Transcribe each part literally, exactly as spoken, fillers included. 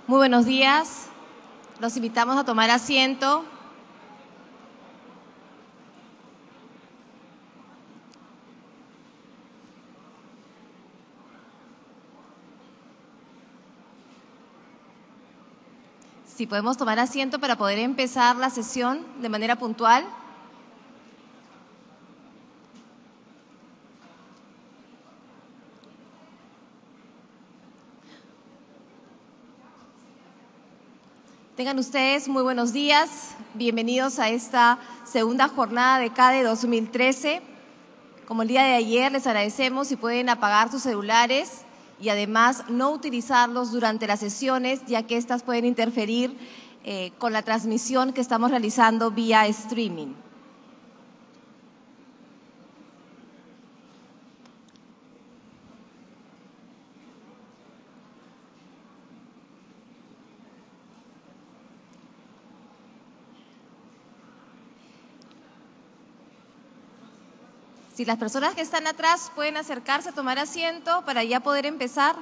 Muy buenos días. Los invitamos a tomar asiento. Si podemos tomar asiento para poder empezar la sesión de manera puntual. Tengan ustedes muy buenos días, bienvenidos a esta segunda jornada de CADE dos mil trece. Como el día de ayer, les agradecemos si pueden apagar sus celulares y además no utilizarlos durante las sesiones, ya que estas pueden interferir eh, con la transmisión que estamos realizando vía streaming. Si las personas que están atrás pueden acercarse a tomar asiento para ya poder empezar.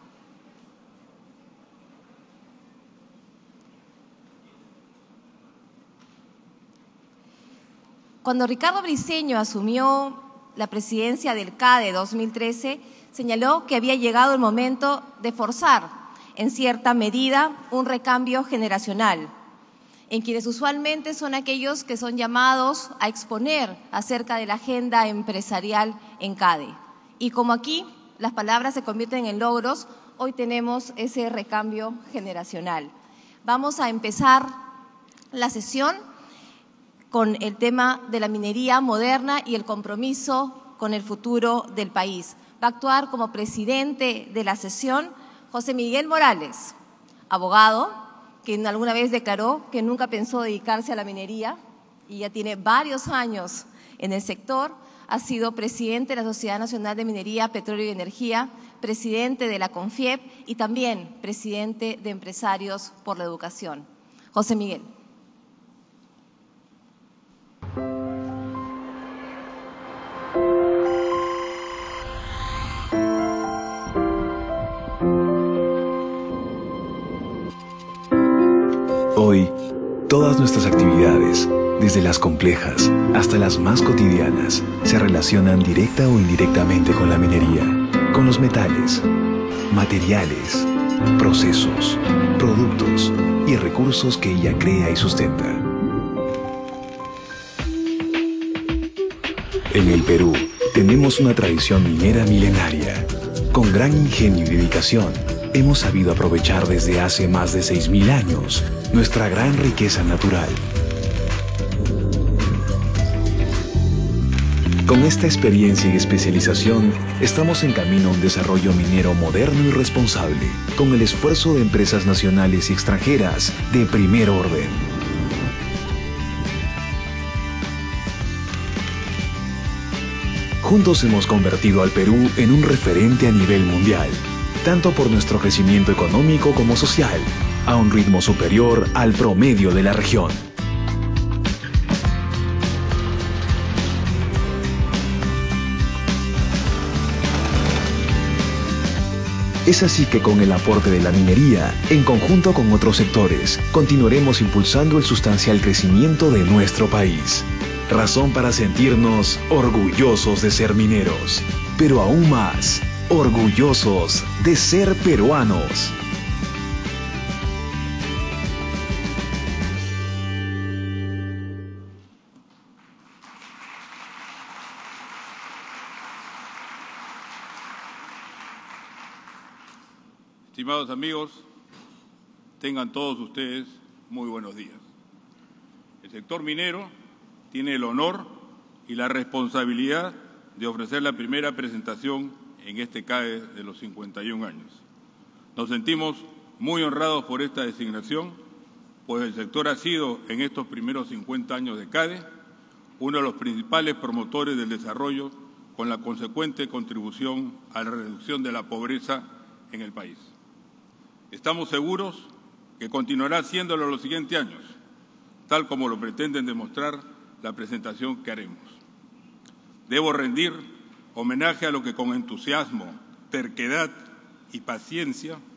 Cuando Ricardo Briceño asumió la presidencia del CADE dos mil trece, señaló que había llegado el momento de forzar, en cierta medida, un recambio generacional, en quienes usualmente son aquellos que son llamados a exponer acerca de la agenda empresarial en CADE. Y como aquí las palabras se convierten en logros, hoy tenemos ese recambio generacional. Vamos a empezar la sesión con el tema de la minería moderna y el compromiso con el futuro del país. Va a actuar como presidente de la sesión José Miguel Morales, abogado, quien alguna vez declaró que nunca pensó dedicarse a la minería y ya tiene varios años en el sector. Ha sido presidente de la Sociedad Nacional de Minería, Petróleo y Energía, presidente de la CONFIEP y también presidente de Empresarios por la Educación. José Miguel. Hoy, todas nuestras actividades, desde las complejas hasta las más cotidianas, se relacionan directa o indirectamente con la minería, con los metales, materiales, procesos, productos y recursos que ella crea y sustenta. En el Perú, tenemos una tradición minera milenaria. Con gran ingenio y dedicación, hemos sabido aprovechar desde hace más de seis mil años nuestra gran riqueza natural. Con esta experiencia y especialización, estamos en camino a un desarrollo minero moderno y responsable, con el esfuerzo de empresas nacionales y extranjeras de primer orden. Juntos hemos convertido al Perú en un referente a nivel mundial, tanto por nuestro crecimiento económico como social, a un ritmo superior al promedio de la región. Es así que con el aporte de la minería, en conjunto con otros sectores, continuaremos impulsando el sustancial crecimiento de nuestro país. Razón para sentirnos orgullosos de ser mineros, pero aún más, orgullosos de ser peruanos. Estimados amigos, tengan todos ustedes muy buenos días. El sector minero tiene el honor y la responsabilidad de ofrecer la primera presentación en este CADE de los cincuenta y un años. Nos sentimos muy honrados por esta designación, pues el sector ha sido en estos primeros cincuenta años de CADE uno de los principales promotores del desarrollo, con la consecuente contribución a la reducción de la pobreza en el país. Estamos seguros que continuará haciéndolo en los siguientes años, tal como lo pretenden demostrar la presentación que haremos. Debo rendir homenaje a lo que con entusiasmo, terquedad y paciencia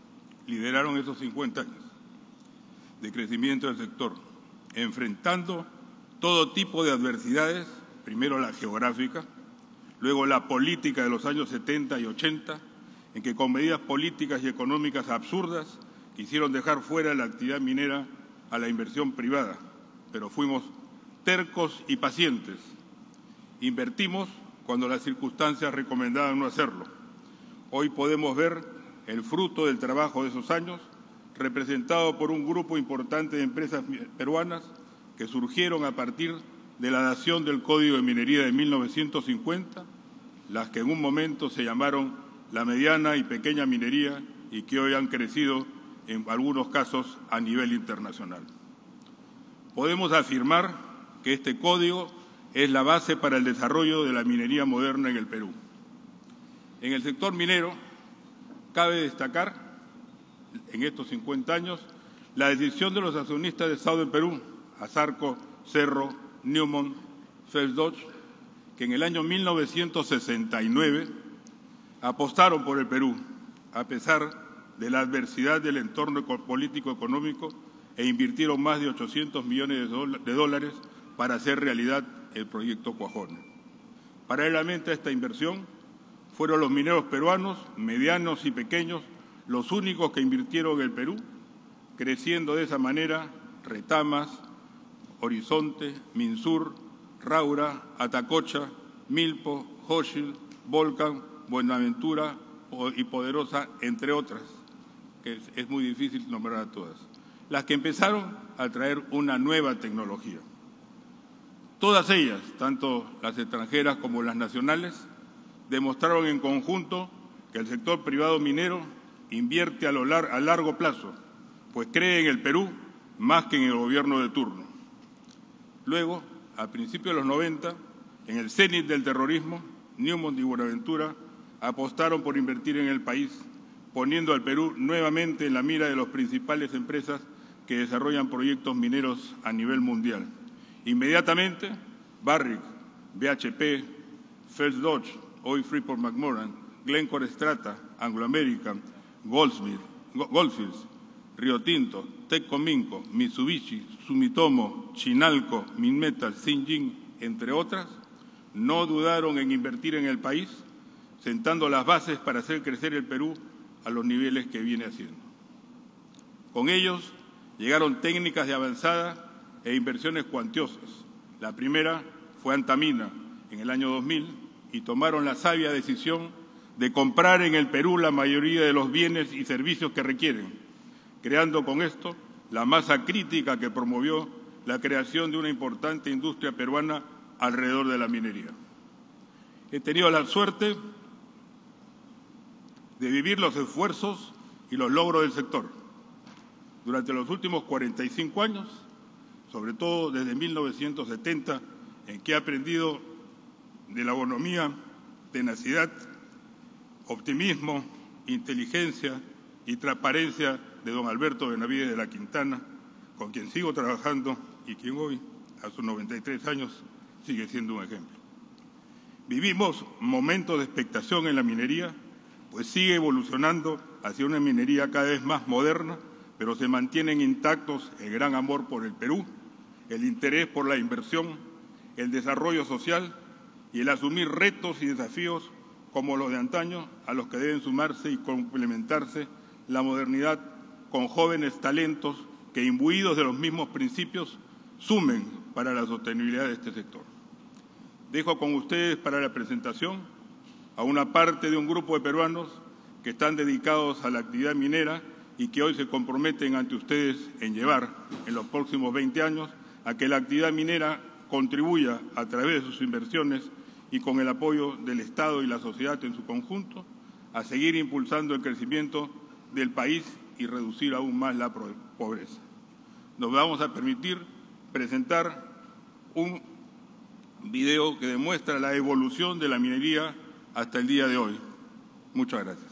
lideraron esos cincuenta años de crecimiento del sector, enfrentando todo tipo de adversidades, primero la geográfica, luego la política de los años setenta y ochenta, en que con medidas políticas y económicas absurdas quisieron dejar fuera la actividad minera a la inversión privada, pero fuimos tercos y pacientes. Invertimos cuando las circunstancias recomendaban no hacerlo. Hoy podemos ver el fruto del trabajo de esos años, representado por un grupo importante de empresas peruanas que surgieron a partir de la dación del Código de Minería de mil novecientos cincuenta, las que en un momento se llamaron la mediana y pequeña minería y que hoy han crecido en algunos casos a nivel internacional. Podemos afirmar que este código es la base para el desarrollo de la minería moderna en el Perú. En el sector minero, cabe destacar, en estos cincuenta años, la decisión de los accionistas de Estado del Perú, Asarco, Cerro, Newmont, Phelps Dodge, que en el año mil novecientos sesenta y nueve apostaron por el Perú, a pesar de la adversidad del entorno político-económico, e invirtieron más de ochocientos millones de dólares para hacer realidad el proyecto Cuajone. Paralelamente a esta inversión, fueron los mineros peruanos, medianos y pequeños, los únicos que invirtieron en el Perú, creciendo de esa manera Retamas, Horizonte, Minsur, Raura, Atacocha, Milpo, Hochschild, Volcan, Buenaventura y Poderosa, entre otras, que es muy difícil nombrar a todas, las que empezaron a traer una nueva tecnología. Todas ellas, tanto las extranjeras como las nacionales, demostraron en conjunto que el sector privado minero invierte a, lo lar- a largo plazo, pues cree en el Perú más que en el gobierno de turno. Luego, a principios de los noventa, en el cénit del terrorismo, Newmont y Buenaventura apostaron por invertir en el país, poniendo al Perú nuevamente en la mira de las principales empresas que desarrollan proyectos mineros a nivel mundial. Inmediatamente, Barrick, B H P, Phelps Dodge, hoy Freeport McMoRan, Glencore Strata, Anglo American, Goldsmith, Goldfields, Rio Tinto, Teccominco, Mitsubishi, Sumitomo, Chinalco, Minmetal, Xinjiang, entre otras, no dudaron en invertir en el país, sentando las bases para hacer crecer el Perú a los niveles que viene haciendo. Con ellos llegaron técnicas de avanzada e inversiones cuantiosas. La primera fue Antamina en el año dos mil y tomaron la sabia decisión de comprar en el Perú la mayoría de los bienes y servicios que requieren, creando con esto la masa crítica que promovió la creación de una importante industria peruana alrededor de la minería. He tenido la suerte de vivir los esfuerzos y los logros del sector. Durante los últimos cuarenta y cinco años, sobre todo desde mil novecientos setenta, en que he aprendido de la bonomía, tenacidad, optimismo, inteligencia y transparencia de don Alberto Benavides de la Quintana, con quien sigo trabajando y quien hoy, a sus noventa y tres años, sigue siendo un ejemplo. Vivimos momentos de expectación en la minería, pues sigue evolucionando hacia una minería cada vez más moderna, pero se mantienen intactos el gran amor por el Perú, el interés por la inversión, el desarrollo social y el asumir retos y desafíos como los de antaño, a los que deben sumarse y complementarse la modernidad con jóvenes talentos que, imbuidos de los mismos principios, sumen para la sostenibilidad de este sector. Dejo con ustedes para la presentación a una parte de un grupo de peruanos que están dedicados a la actividad minera y que hoy se comprometen ante ustedes en llevar en los próximos veinte años a que la actividad minera contribuya a través de sus inversiones y con el apoyo del Estado y la sociedad en su conjunto a seguir impulsando el crecimiento del país y reducir aún más la pobreza. Nos vamos a permitir presentar un video que demuestra la evolución de la minería hasta el día de hoy. Muchas gracias.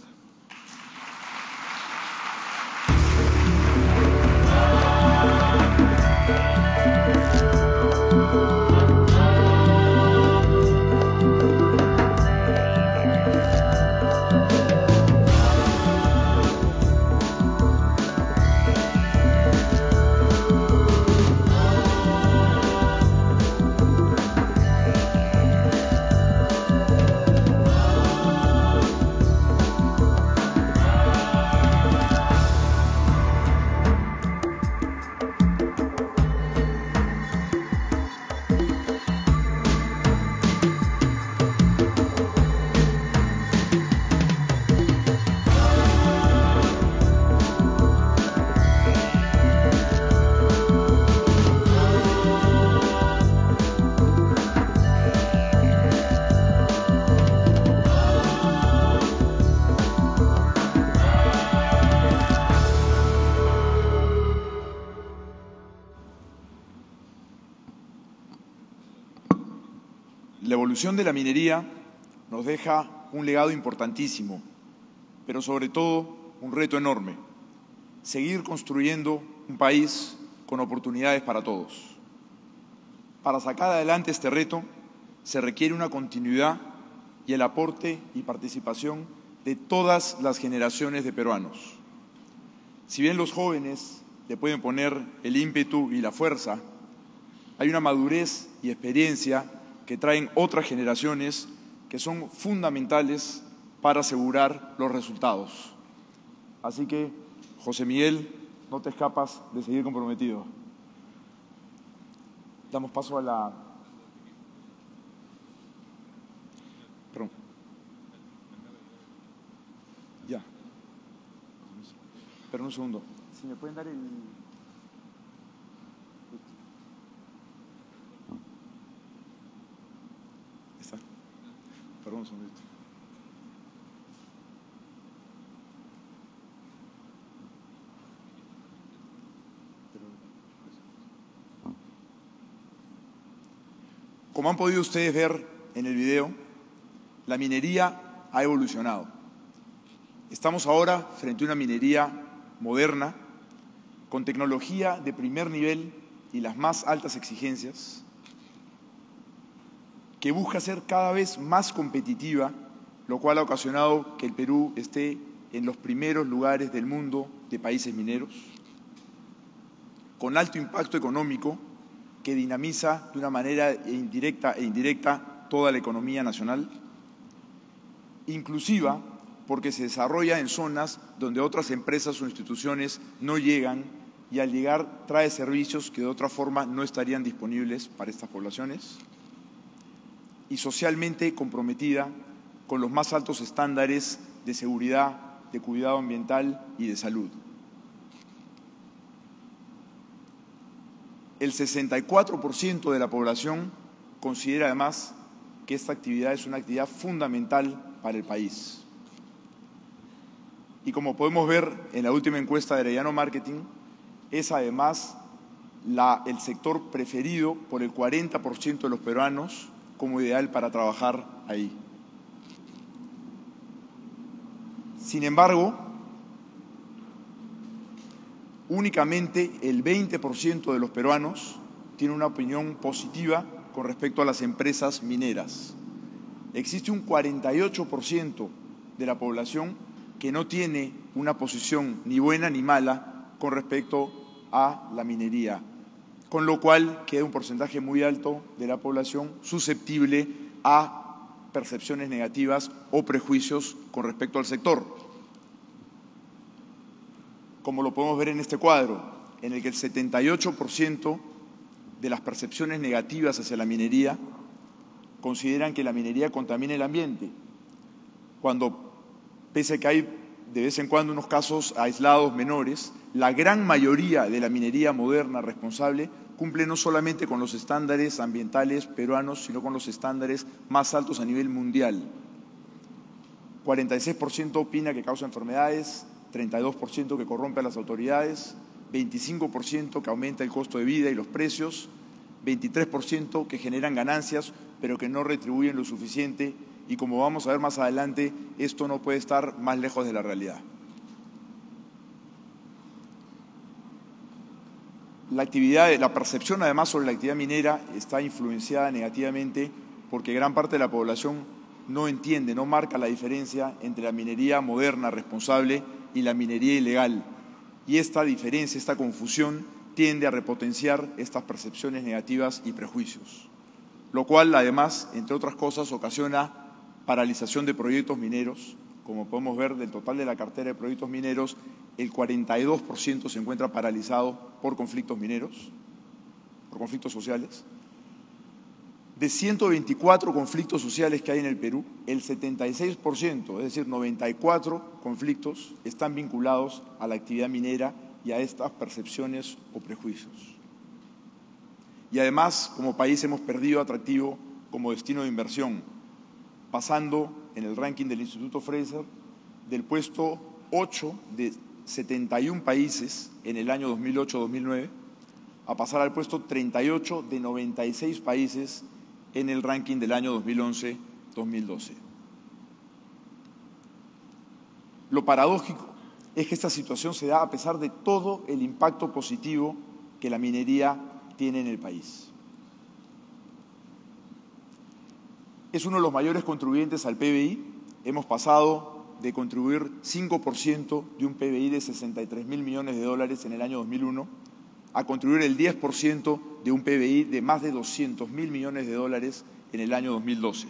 La evolución de la minería nos deja un legado importantísimo, pero sobre todo un reto enorme: seguir construyendo un país con oportunidades para todos. Para sacar adelante este reto se requiere una continuidad y el aporte y participación de todas las generaciones de peruanos. Si bien los jóvenes le pueden poner el ímpetu y la fuerza, hay una madurez y experiencia que traen otras generaciones que son fundamentales para asegurar los resultados. Así que, José Miguel, no te escapas de seguir comprometido. Damos paso a la... Perdón. Ya. Pero un segundo. Si me pueden dar el... Está. Perdón un segundito. Como han podido ustedes ver en el video, la minería ha evolucionado. Estamos ahora frente a una minería moderna, con tecnología de primer nivel y las más altas exigencias, que busca ser cada vez más competitiva, lo cual ha ocasionado que el Perú esté en los primeros lugares del mundo de países mineros, con alto impacto económico, que dinamiza de una manera indirecta e indirecta toda la economía nacional, inclusiva porque se desarrolla en zonas donde otras empresas o instituciones no llegan y al llegar trae servicios que de otra forma no estarían disponibles para estas poblaciones, y socialmente comprometida con los más altos estándares de seguridad, de cuidado ambiental y de salud. El sesenta y cuatro por ciento de la población considera además que esta actividad es una actividad fundamental para el país. Y como podemos ver en la última encuesta de Arellano Marketing, es además la, el sector preferido por el cuarenta por ciento de los peruanos como ideal para trabajar ahí. Sin embargo, únicamente el veinte por ciento de los peruanos tiene una opinión positiva con respecto a las empresas mineras. Existe un cuarenta y ocho por ciento de la población que no tiene una posición ni buena ni mala con respecto a la minería, con lo cual queda un porcentaje muy alto de la población susceptible a percepciones negativas o prejuicios con respecto al sector. Como lo podemos ver en este cuadro, en el que el setenta y ocho por ciento de las percepciones negativas hacia la minería consideran que la minería contamina el ambiente, cuando, pese a que hay de vez en cuando unos casos aislados menores, la gran mayoría de la minería moderna responsable cumple no solamente con los estándares ambientales peruanos, sino con los estándares más altos a nivel mundial. cuarenta y seis por ciento opina que causa enfermedades, treinta y dos por ciento que corrompe a las autoridades, veinticinco por ciento que aumenta el costo de vida y los precios, veintitrés por ciento que generan ganancias pero que no retribuyen lo suficiente, y como vamos a ver más adelante, esto no puede estar más lejos de la realidad. La actividad, la percepción además sobre la actividad minera está influenciada negativamente porque gran parte de la población no entiende, no marca la diferencia entre la minería moderna responsable y la minería ilegal. Y esta diferencia, esta confusión, tiende a repotenciar estas percepciones negativas y prejuicios, lo cual además, entre otras cosas, ocasiona paralización de proyectos mineros. Como podemos ver, del total de la cartera de proyectos mineros, el cuarenta y dos por ciento se encuentra paralizado por conflictos mineros, por conflictos sociales. De ciento veinticuatro conflictos sociales que hay en el Perú, el setenta y seis por ciento, es decir, noventa y cuatro conflictos, están vinculados a la actividad minera y a estas percepciones o prejuicios. Y además, como país, hemos perdido atractivo como destino de inversión, pasando en el ranking del Instituto Fraser del puesto ocho de setenta y un países en el año dos mil ocho dos mil nueve a pasar al puesto treinta y ocho de noventa y seis países en el ranking del año dos mil once dos mil doce. Lo paradójico es que esta situación se da a pesar de todo el impacto positivo que la minería tiene en el país. Es uno de los mayores contribuyentes al P B I. Hemos pasado de contribuir cinco por ciento de un P B I de sesenta y tres mil millones de dólares en el año dos mil uno a contribuir el diez por ciento de un P B I de más de doscientos mil millones de dólares en el año dos mil doce.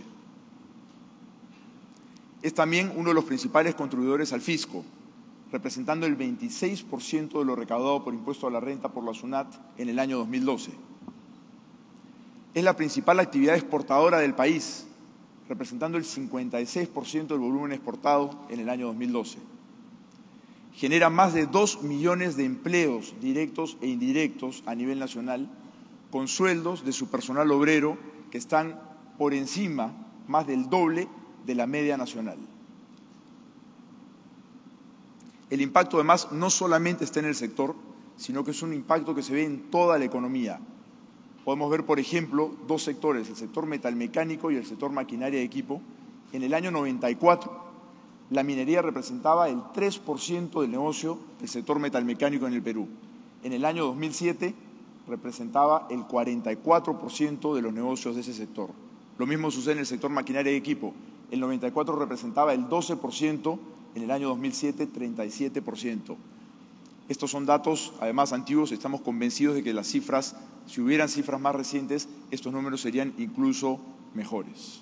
Es también uno de los principales contribuidores al fisco, representando el veintiséis por ciento de lo recaudado por impuesto a la renta por la SUNAT en el año dos mil doce. Es la principal actividad exportadora del país, representando el cincuenta y seis por ciento del volumen exportado en el año dos mil doce. Genera más de dos millones de empleos directos e indirectos a nivel nacional, con sueldos de su personal obrero que están por encima, más del doble, de la media nacional. El impacto además no solamente está en el sector, sino que es un impacto que se ve en toda la economía. Podemos ver, por ejemplo, dos sectores, el sector metalmecánico y el sector maquinaria y equipo. En el año noventa y cuatro, la minería representaba el tres por ciento del negocio del sector metalmecánico en el Perú. En el año dos mil siete representaba el cuarenta y cuatro por ciento de los negocios de ese sector. Lo mismo sucede en el sector maquinaria y equipo. El noventa y cuatro representaba el doce por ciento, en el año dos mil siete, treinta y siete por ciento. Estos son datos, además, antiguos. Estamos convencidos de que las cifras, si hubieran cifras más recientes, estos números serían incluso mejores.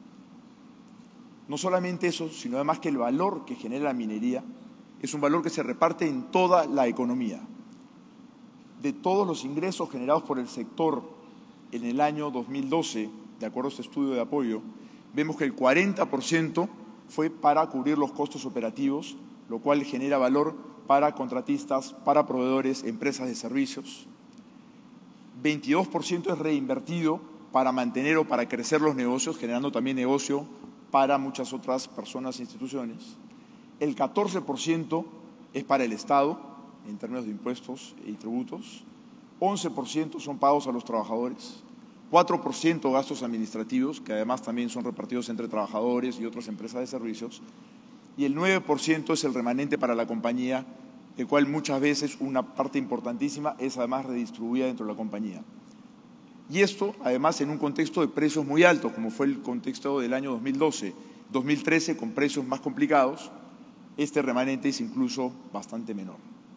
No solamente eso, sino además que el valor que genera la minería es un valor que se reparte en toda la economía. De todos los ingresos generados por el sector en el año dos mil doce, de acuerdo a este estudio de apoyo, vemos que el cuarenta por ciento fue para cubrir los costos operativos, lo cual genera valor para contratistas, para proveedores, empresas de servicios. veintidós por ciento es reinvertido para mantener o para crecer los negocios, generando también negocio para muchas otras personas e instituciones. El catorce por ciento es para el Estado, en términos de impuestos y tributos. once por ciento son pagos a los trabajadores. cuatro por ciento gastos administrativos, que además también son repartidos entre trabajadores y otras empresas de servicios, y el nueve por ciento es el remanente para la compañía, el cual muchas veces una parte importantísima es además redistribuida dentro de la compañía. Y esto además en un contexto de precios muy altos, como fue el contexto del año dos mil doce. dos mil trece, con precios más complicados, este remanente es incluso bastante menor.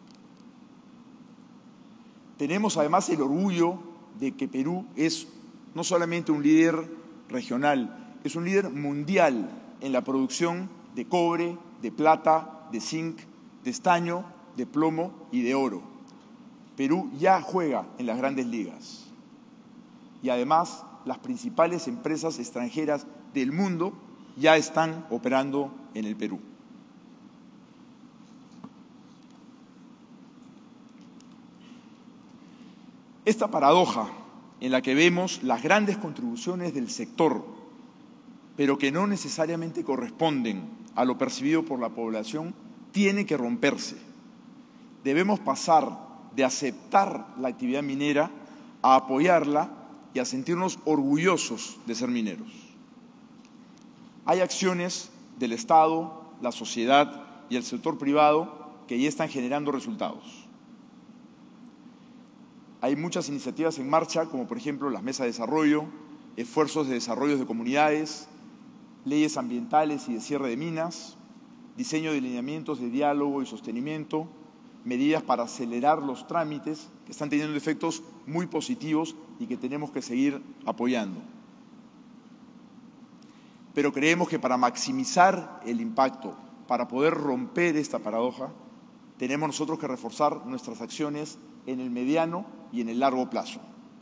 Tenemos además el orgullo de que Perú es no solamente un líder regional, es un líder mundial en la producción de cobre, de plata, de zinc, de estaño, de plomo y de oro. Perú ya juega en las grandes ligas. Y además, las principales empresas extranjeras del mundo ya están operando en el Perú. Esta paradoja en la que vemos las grandes contribuciones del sector, pero que no necesariamente corresponden a lo percibido por la población, tiene que romperse. Debemos pasar de aceptar la actividad minera a apoyarla y a sentirnos orgullosos de ser mineros. Hay acciones del Estado, la sociedad y el sector privado que ya están generando resultados. Hay muchas iniciativas en marcha, como por ejemplo las mesas de desarrollo, esfuerzos de desarrollo de comunidades, leyes ambientales y de cierre de minas, diseño de lineamientos de diálogo y sostenimiento, medidas para acelerar los trámites que están teniendo efectos muy positivos y que tenemos que seguir apoyando. Pero creemos que para maximizar el impacto, para poder romper esta paradoja, tenemos nosotros que reforzar nuestras acciones en el mediano y en el largo plazo.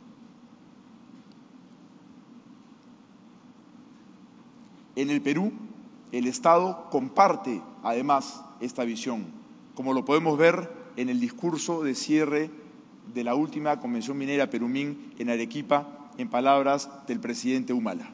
En el Perú, el Estado comparte además esta visión, como lo podemos ver en el discurso de cierre de la última Convención Minera Perumín en Arequipa, en palabras del presidente Humala.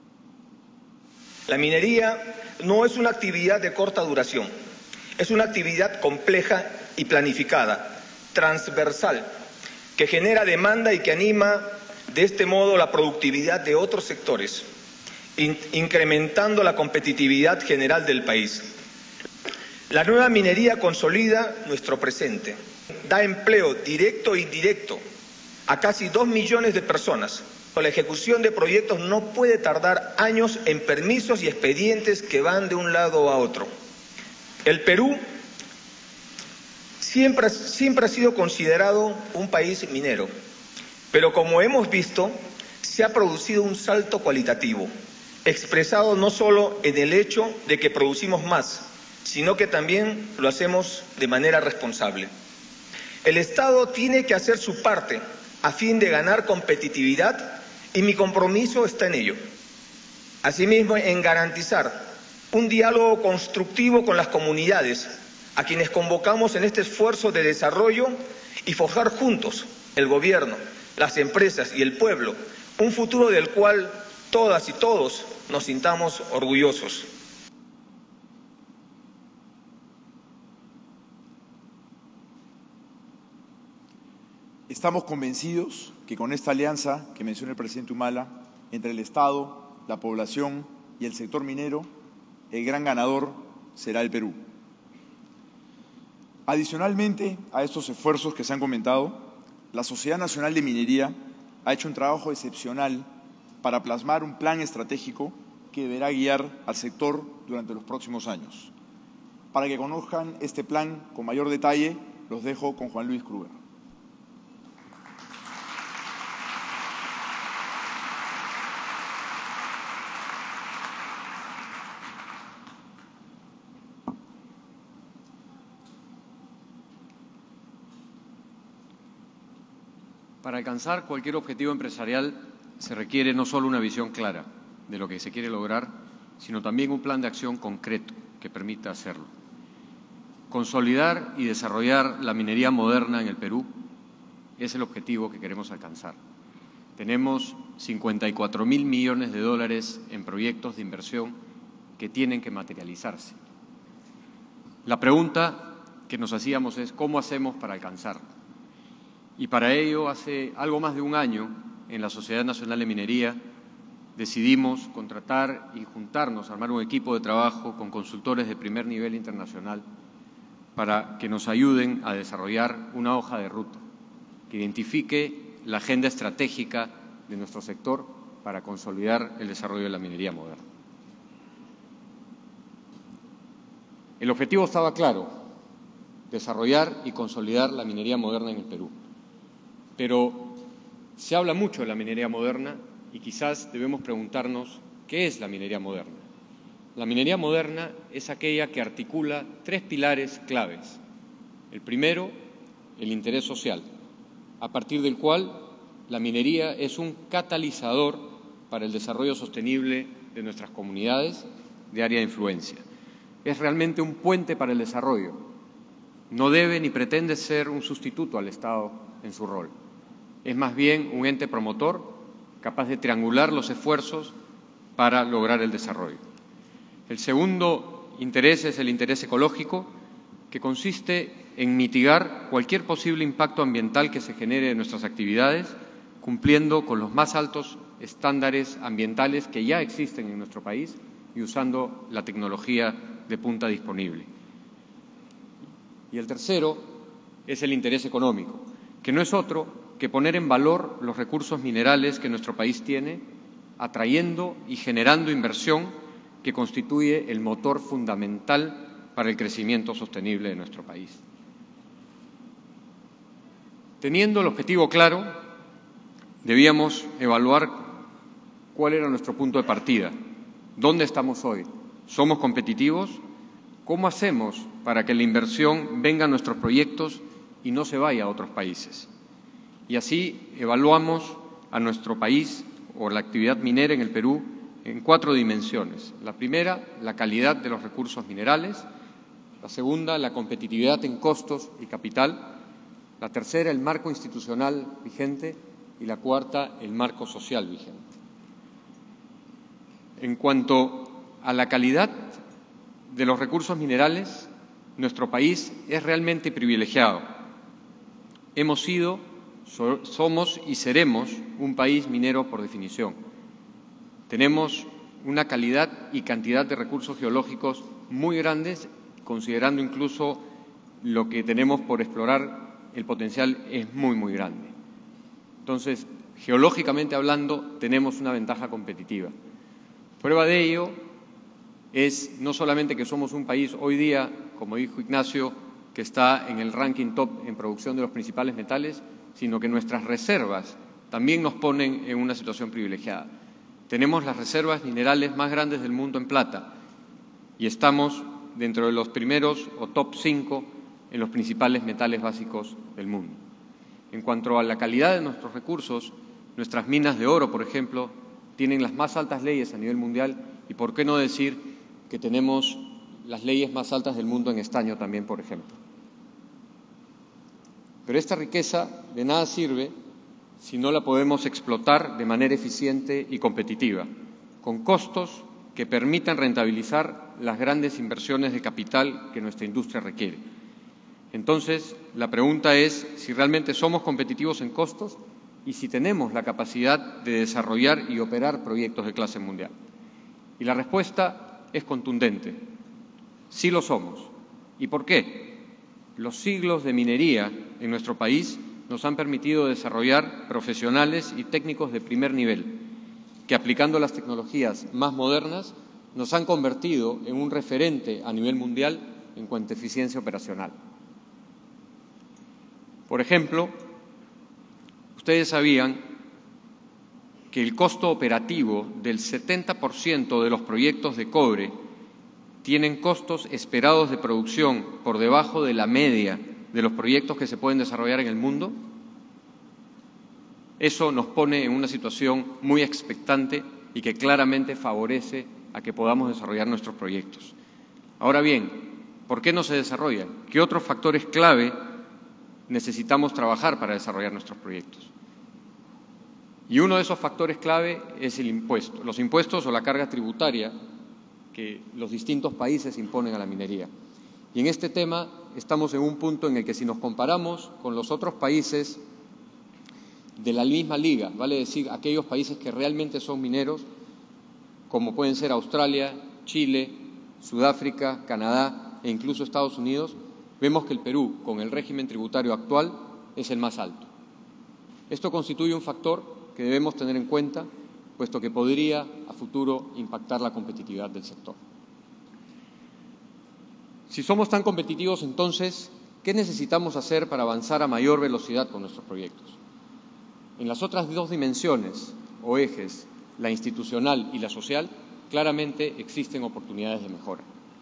La minería no es una actividad de corta duración, es una actividad compleja y planificada, transversal, que genera demanda y que anima de este modo la productividad de otros sectores, in- incrementando la competitividad general del país. La nueva minería consolida nuestro presente, da empleo directo e indirecto a casi dos millones de personas. La ejecución de proyectos no puede tardar años en permisos y expedientes que van de un lado a otro. El Perú siempre, siempre ha sido considerado un país minero, pero como hemos visto, se ha producido un salto cualitativo, expresado no solo en el hecho de que producimos más, sino que también lo hacemos de manera responsable. El Estado tiene que hacer su parte a fin de ganar competitividad y mi compromiso está en ello. Asimismo, en garantizar un diálogo constructivo con las comunidades, a quienes convocamos en este esfuerzo de desarrollo y forjar juntos, el gobierno, las empresas y el pueblo, un futuro del cual todas y todos nos sintamos orgullosos. Estamos convencidos que con esta alianza que menciona el presidente Humala, entre el Estado, la población y el sector minero, el gran ganador será el Perú. Adicionalmente a estos esfuerzos que se han comentado, la Sociedad Nacional de Minería ha hecho un trabajo excepcional para plasmar un plan estratégico que deberá guiar al sector durante los próximos años. Para que conozcan este plan con mayor detalle, los dejo con Juan Luis Kruger. Para alcanzar cualquier objetivo empresarial se requiere no solo una visión clara de lo que se quiere lograr, sino también un plan de acción concreto que permita hacerlo. Consolidar y desarrollar la minería moderna en el Perú es el objetivo que queremos alcanzar. Tenemos cincuenta y cuatro mil millones de dólares en proyectos de inversión que tienen que materializarse. La pregunta que nos hacíamos es ¿cómo hacemos para alcanzarlo? Y para ello, hace algo más de un año, en la Sociedad Nacional de Minería, decidimos contratar y juntarnos, armar un equipo de trabajo con consultores de primer nivel internacional para que nos ayuden a desarrollar una hoja de ruta que identifique la agenda estratégica de nuestro sector para consolidar el desarrollo de la minería moderna. El objetivo estaba claro: desarrollar y consolidar la minería moderna en el Perú. Pero se habla mucho de la minería moderna y quizás debemos preguntarnos ¿qué es la minería moderna? La minería moderna es aquella que articula tres pilares claves. El primero, el interés social, a partir del cual la minería es un catalizador para el desarrollo sostenible de nuestras comunidades de área de influencia. Es realmente un puente para el desarrollo. No debe ni pretende ser un sustituto al Estado en su rol. Es más bien un ente promotor capaz de triangular los esfuerzos para lograr el desarrollo. El segundo interés es el interés ecológico, que consiste en mitigar cualquier posible impacto ambiental que se genere de nuestras actividades, cumpliendo con los más altos estándares ambientales que ya existen en nuestro país y usando la tecnología de punta disponible. Y el tercero es el interés económico, que no es otro que poner en valor los recursos minerales que nuestro país tiene, atrayendo y generando inversión que constituye el motor fundamental para el crecimiento sostenible de nuestro país. Teniendo el objetivo claro, debíamos evaluar cuál era nuestro punto de partida, dónde estamos hoy, ¿somos competitivos? ¿Cómo hacemos para que la inversión venga a nuestros proyectos y no se vaya a otros países? Y así evaluamos a nuestro país o la actividad minera en el Perú en cuatro dimensiones. La primera, la calidad de los recursos minerales. La segunda, la competitividad en costos y capital. La tercera, el marco institucional vigente. Y la cuarta, el marco social vigente. En cuanto a la calidad de los recursos minerales, nuestro país es realmente privilegiado. Hemos sido So- somos y seremos un país minero por definición. Tenemos una calidad y cantidad de recursos geológicos muy grandes, considerando incluso lo que tenemos por explorar, el potencial es muy, muy grande. Entonces, geológicamente hablando, tenemos una ventaja competitiva. Prueba de ello es no solamente que somos un país hoy día, como dijo Ignacio, que está en el ranking top en producción de los principales metales, sino que nuestras reservas también nos ponen en una situación privilegiada. Tenemos las reservas minerales más grandes del mundo en plata y estamos dentro de los primeros o top cinco en los principales metales básicos del mundo. En cuanto a la calidad de nuestros recursos, nuestras minas de oro, por ejemplo, tienen las más altas leyes a nivel mundial y por qué no decir que tenemos las leyes más altas del mundo en estaño también, por ejemplo. Pero esta riqueza de nada sirve si no la podemos explotar de manera eficiente y competitiva, con costos que permitan rentabilizar las grandes inversiones de capital que nuestra industria requiere. Entonces, la pregunta es si realmente somos competitivos en costos y si tenemos la capacidad de desarrollar y operar proyectos de clase mundial. Y la respuesta es contundente. Sí lo somos. ¿Y por qué? Los siglos de minería en nuestro país nos han permitido desarrollar profesionales y técnicos de primer nivel, que aplicando las tecnologías más modernas nos han convertido en un referente a nivel mundial en cuanto a eficiencia operacional. Por ejemplo, ustedes sabían que el costo operativo del setenta por ciento de los proyectos de cobre tienen costos esperados de producción por debajo de la media de los proyectos que se pueden desarrollar en el mundo. Eso nos pone en una situación muy expectante y que claramente favorece a que podamos desarrollar nuestros proyectos. Ahora bien, ¿por qué no se desarrollan? ¿Qué otros factores clave necesitamos trabajar para desarrollar nuestros proyectos? Y uno de esos factores clave es el impuesto, los impuestos o la carga tributaria que los distintos países imponen a la minería. Y en este tema estamos en un punto en el que si nos comparamos con los otros países de la misma liga, vale decir, aquellos países que realmente son mineros, como pueden ser Australia, Chile, Sudáfrica, Canadá e incluso Estados Unidos, vemos que el Perú, con el régimen tributario actual, es el más alto. Esto constituye un factor que debemos tener en cuenta, puesto que podría a futuro impactar la competitividad del sector. Si somos tan competitivos, entonces, ¿qué necesitamos hacer para avanzar a mayor velocidad con nuestros proyectos? En las otras dos dimensiones o ejes, la institucional y la social, claramente existen oportunidades de mejora.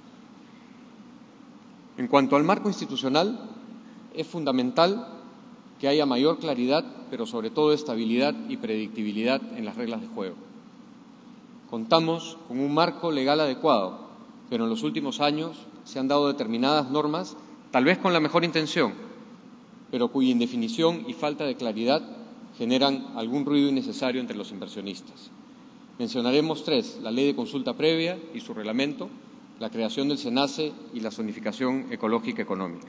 En cuanto al marco institucional, es fundamental que haya mayor claridad, pero sobre todo estabilidad y predictibilidad en las reglas de juego. Contamos con un marco legal adecuado, pero en los últimos años se han dado determinadas normas, tal vez con la mejor intención, pero cuya indefinición y falta de claridad generan algún ruido innecesario entre los inversionistas. Mencionaremos tres: la Ley de Consulta Previa y su reglamento, la creación del SENACE y la zonificación ecológica económica.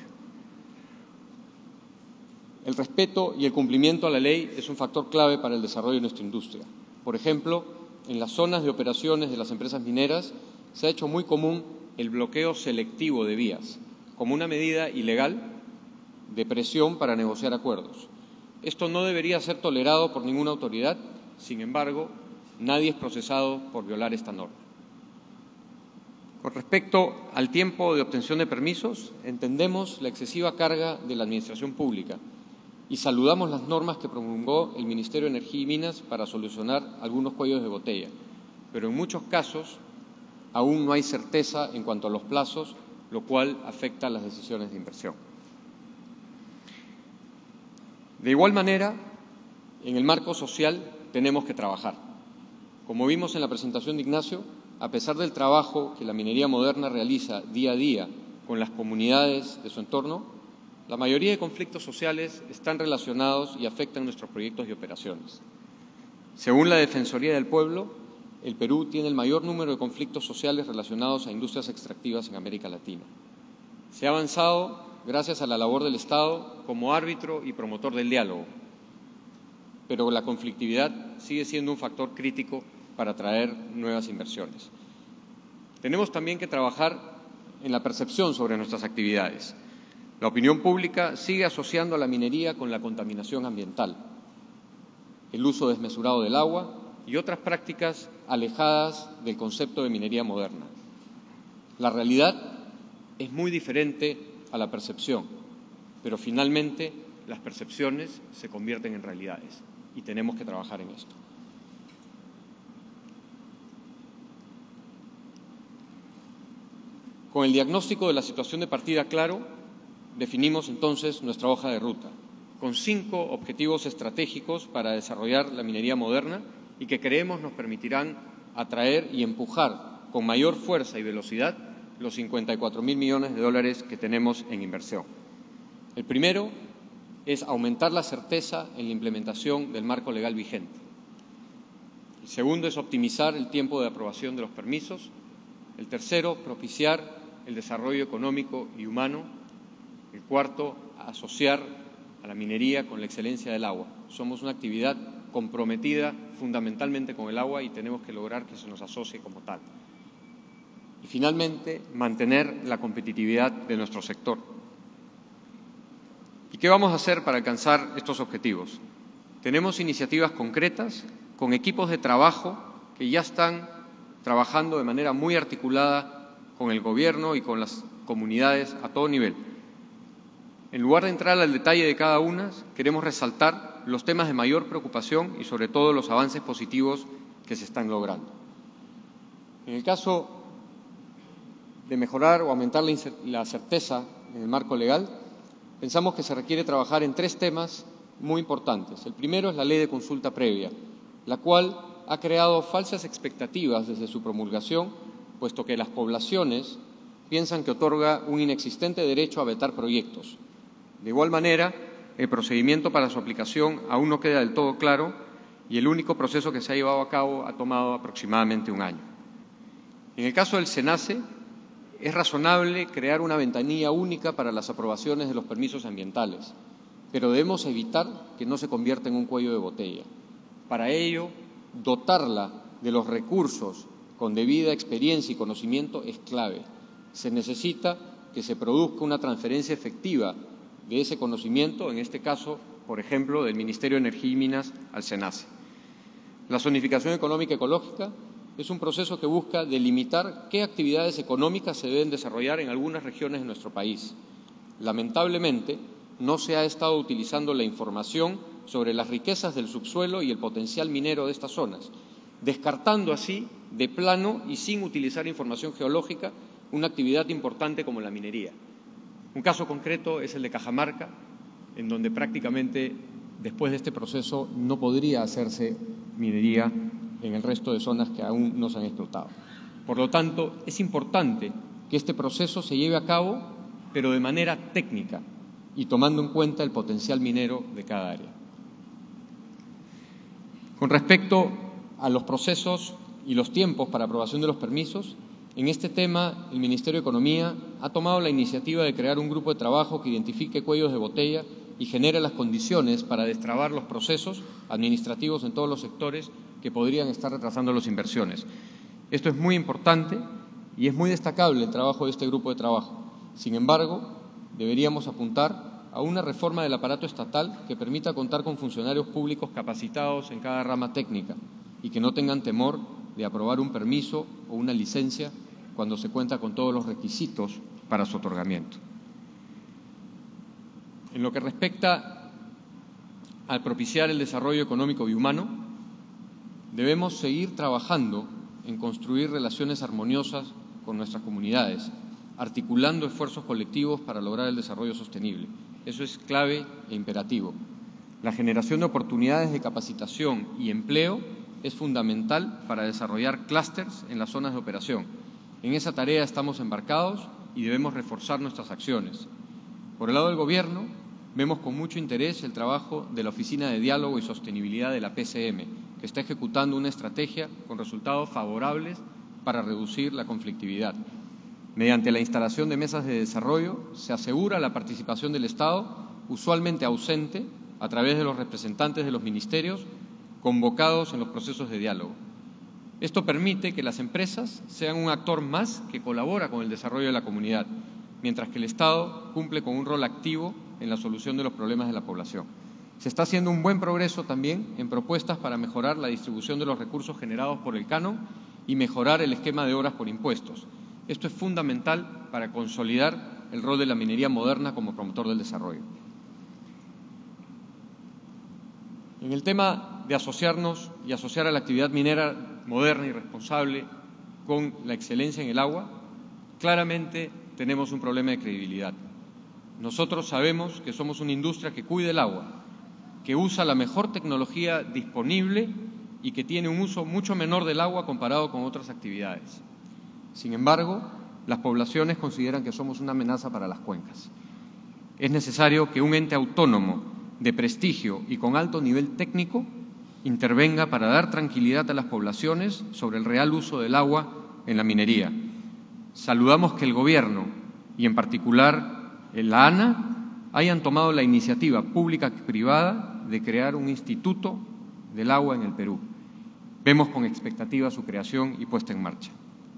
El respeto y el cumplimiento a la ley es un factor clave para el desarrollo de nuestra industria. Por ejemplo, en las zonas de operaciones de las empresas mineras se ha hecho muy común el bloqueo selectivo de vías, como una medida ilegal de presión para negociar acuerdos. Esto no debería ser tolerado por ninguna autoridad, sin embargo, nadie es procesado por violar esta norma. Con respecto al tiempo de obtención de permisos, entendemos la excesiva carga de la Administración Pública y saludamos las normas que promulgó el Ministerio de Energía y Minas para solucionar algunos cuellos de botella, pero en muchos casos aún no hay certeza en cuanto a los plazos, lo cual afecta las decisiones de inversión. De igual manera, en el marco social tenemos que trabajar. Como vimos en la presentación de Ignacio, a pesar del trabajo que la minería moderna realiza día a día con las comunidades de su entorno, la mayoría de conflictos sociales están relacionados y afectan nuestros proyectos y operaciones. Según la Defensoría del Pueblo, el Perú tiene el mayor número de conflictos sociales relacionados a industrias extractivas en América Latina. Se ha avanzado gracias a la labor del Estado como árbitro y promotor del diálogo, pero la conflictividad sigue siendo un factor crítico para atraer nuevas inversiones. Tenemos también que trabajar en la percepción sobre nuestras actividades. La opinión pública sigue asociando a la minería con la contaminación ambiental, el uso desmesurado del agua y otras prácticas alejadas del concepto de minería moderna. La realidad es muy diferente a la percepción, pero finalmente las percepciones se convierten en realidades y tenemos que trabajar en esto. Con el diagnóstico de la situación de partida claro, definimos entonces nuestra hoja de ruta, con cinco objetivos estratégicos para desarrollar la minería moderna y que creemos nos permitirán atraer y empujar con mayor fuerza y velocidad los cincuenta y cuatro mil millones de dólares que tenemos en inversión. El primero es aumentar la certeza en la implementación del marco legal vigente. El segundo es optimizar el tiempo de aprobación de los permisos. El tercero, propiciar el desarrollo económico y humano. El cuarto, asociar a la minería con la excelencia del agua. Somos una actividad comprometida fundamentalmente con el agua y tenemos que lograr que se nos asocie como tal. Y finalmente, mantener la competitividad de nuestro sector. ¿Y qué vamos a hacer para alcanzar estos objetivos? Tenemos iniciativas concretas con equipos de trabajo que ya están trabajando de manera muy articulada con el Gobierno y con las comunidades a todo nivel. En lugar de entrar al detalle de cada una, queremos resaltar los temas de mayor preocupación y sobre todo los avances positivos que se están logrando. En el caso de mejorar o aumentar la certeza en el marco legal, pensamos que se requiere trabajar en tres temas muy importantes. El primero es la ley de consulta previa, la cual ha creado falsas expectativas desde su promulgación, puesto que las poblaciones piensan que otorga un inexistente derecho a vetar proyectos. De igual manera, el procedimiento para su aplicación aún no queda del todo claro y el único proceso que se ha llevado a cabo ha tomado aproximadamente un año. En el caso del SENACE, es razonable crear una ventanilla única para las aprobaciones de los permisos ambientales, pero debemos evitar que no se convierta en un cuello de botella. Para ello, dotarla de los recursos con debida experiencia y conocimiento es clave. Se necesita que se produzca una transferencia efectiva de ese conocimiento, en este caso, por ejemplo, del Ministerio de Energía y Minas al SENACE. La zonificación económica ecológica es un proceso que busca delimitar qué actividades económicas se deben desarrollar en algunas regiones de nuestro país. Lamentablemente, no se ha estado utilizando la información sobre las riquezas del subsuelo y el potencial minero de estas zonas, descartando así, de plano y sin utilizar información geológica, una actividad importante como la minería. Un caso concreto es el de Cajamarca, en donde prácticamente después de este proceso no podría hacerse minería en el resto de zonas que aún no se han explotado. Por lo tanto, es importante que este proceso se lleve a cabo, pero de manera técnica y tomando en cuenta el potencial minero de cada área. Con respecto a los procesos y los tiempos para aprobación de los permisos, en este tema el Ministerio de Economía ha tomado la iniciativa de crear un grupo de trabajo que identifique cuellos de botella y genere las condiciones para destrabar los procesos administrativos en todos los sectores que podrían estar retrasando las inversiones. Esto es muy importante y es muy destacable el trabajo de este grupo de trabajo. Sin embargo, deberíamos apuntar a una reforma del aparato estatal que permita contar con funcionarios públicos capacitados en cada rama técnica y que no tengan temor de aprobar un permiso o una licencia cuando se cuenta con todos los requisitos para su otorgamiento. En lo que respecta al propiciar el desarrollo económico y humano, debemos seguir trabajando en construir relaciones armoniosas con nuestras comunidades, articulando esfuerzos colectivos para lograr el desarrollo sostenible. Eso es clave e imperativo. La generación de oportunidades de capacitación y empleo es fundamental para desarrollar clústeres en las zonas de operación. En esa tarea estamos embarcados y debemos reforzar nuestras acciones. Por el lado del Gobierno, vemos con mucho interés el trabajo de la Oficina de Diálogo y Sostenibilidad de la P C M, que está ejecutando una estrategia con resultados favorables para reducir la conflictividad. Mediante la instalación de mesas de desarrollo, se asegura la participación del Estado, usualmente ausente, a través de los representantes de los ministerios convocados en los procesos de diálogo. Esto permite que las empresas sean un actor más que colabora con el desarrollo de la comunidad, mientras que el Estado cumple con un rol activo en la solución de los problemas de la población. Se está haciendo un buen progreso también en propuestas para mejorar la distribución de los recursos generados por el canon y mejorar el esquema de obras por impuestos. Esto es fundamental para consolidar el rol de la minería moderna como promotor del desarrollo. En el tema de asociarnos y asociar a la actividad minera moderna y responsable con la excelencia en el agua, claramente tenemos un problema de credibilidad. Nosotros sabemos que somos una industria que cuida el agua, que usa la mejor tecnología disponible y que tiene un uso mucho menor del agua comparado con otras actividades. Sin embargo, las poblaciones consideran que somos una amenaza para las cuencas. Es necesario que un ente autónomo, de prestigio y con alto nivel técnico, intervenga para dar tranquilidad a las poblaciones sobre el real uso del agua en la minería. Saludamos que el Gobierno, y en particular la ANA, hayan tomado la iniciativa pública y privada de crear un instituto del agua en el Perú. Vemos con expectativa su creación y puesta en marcha.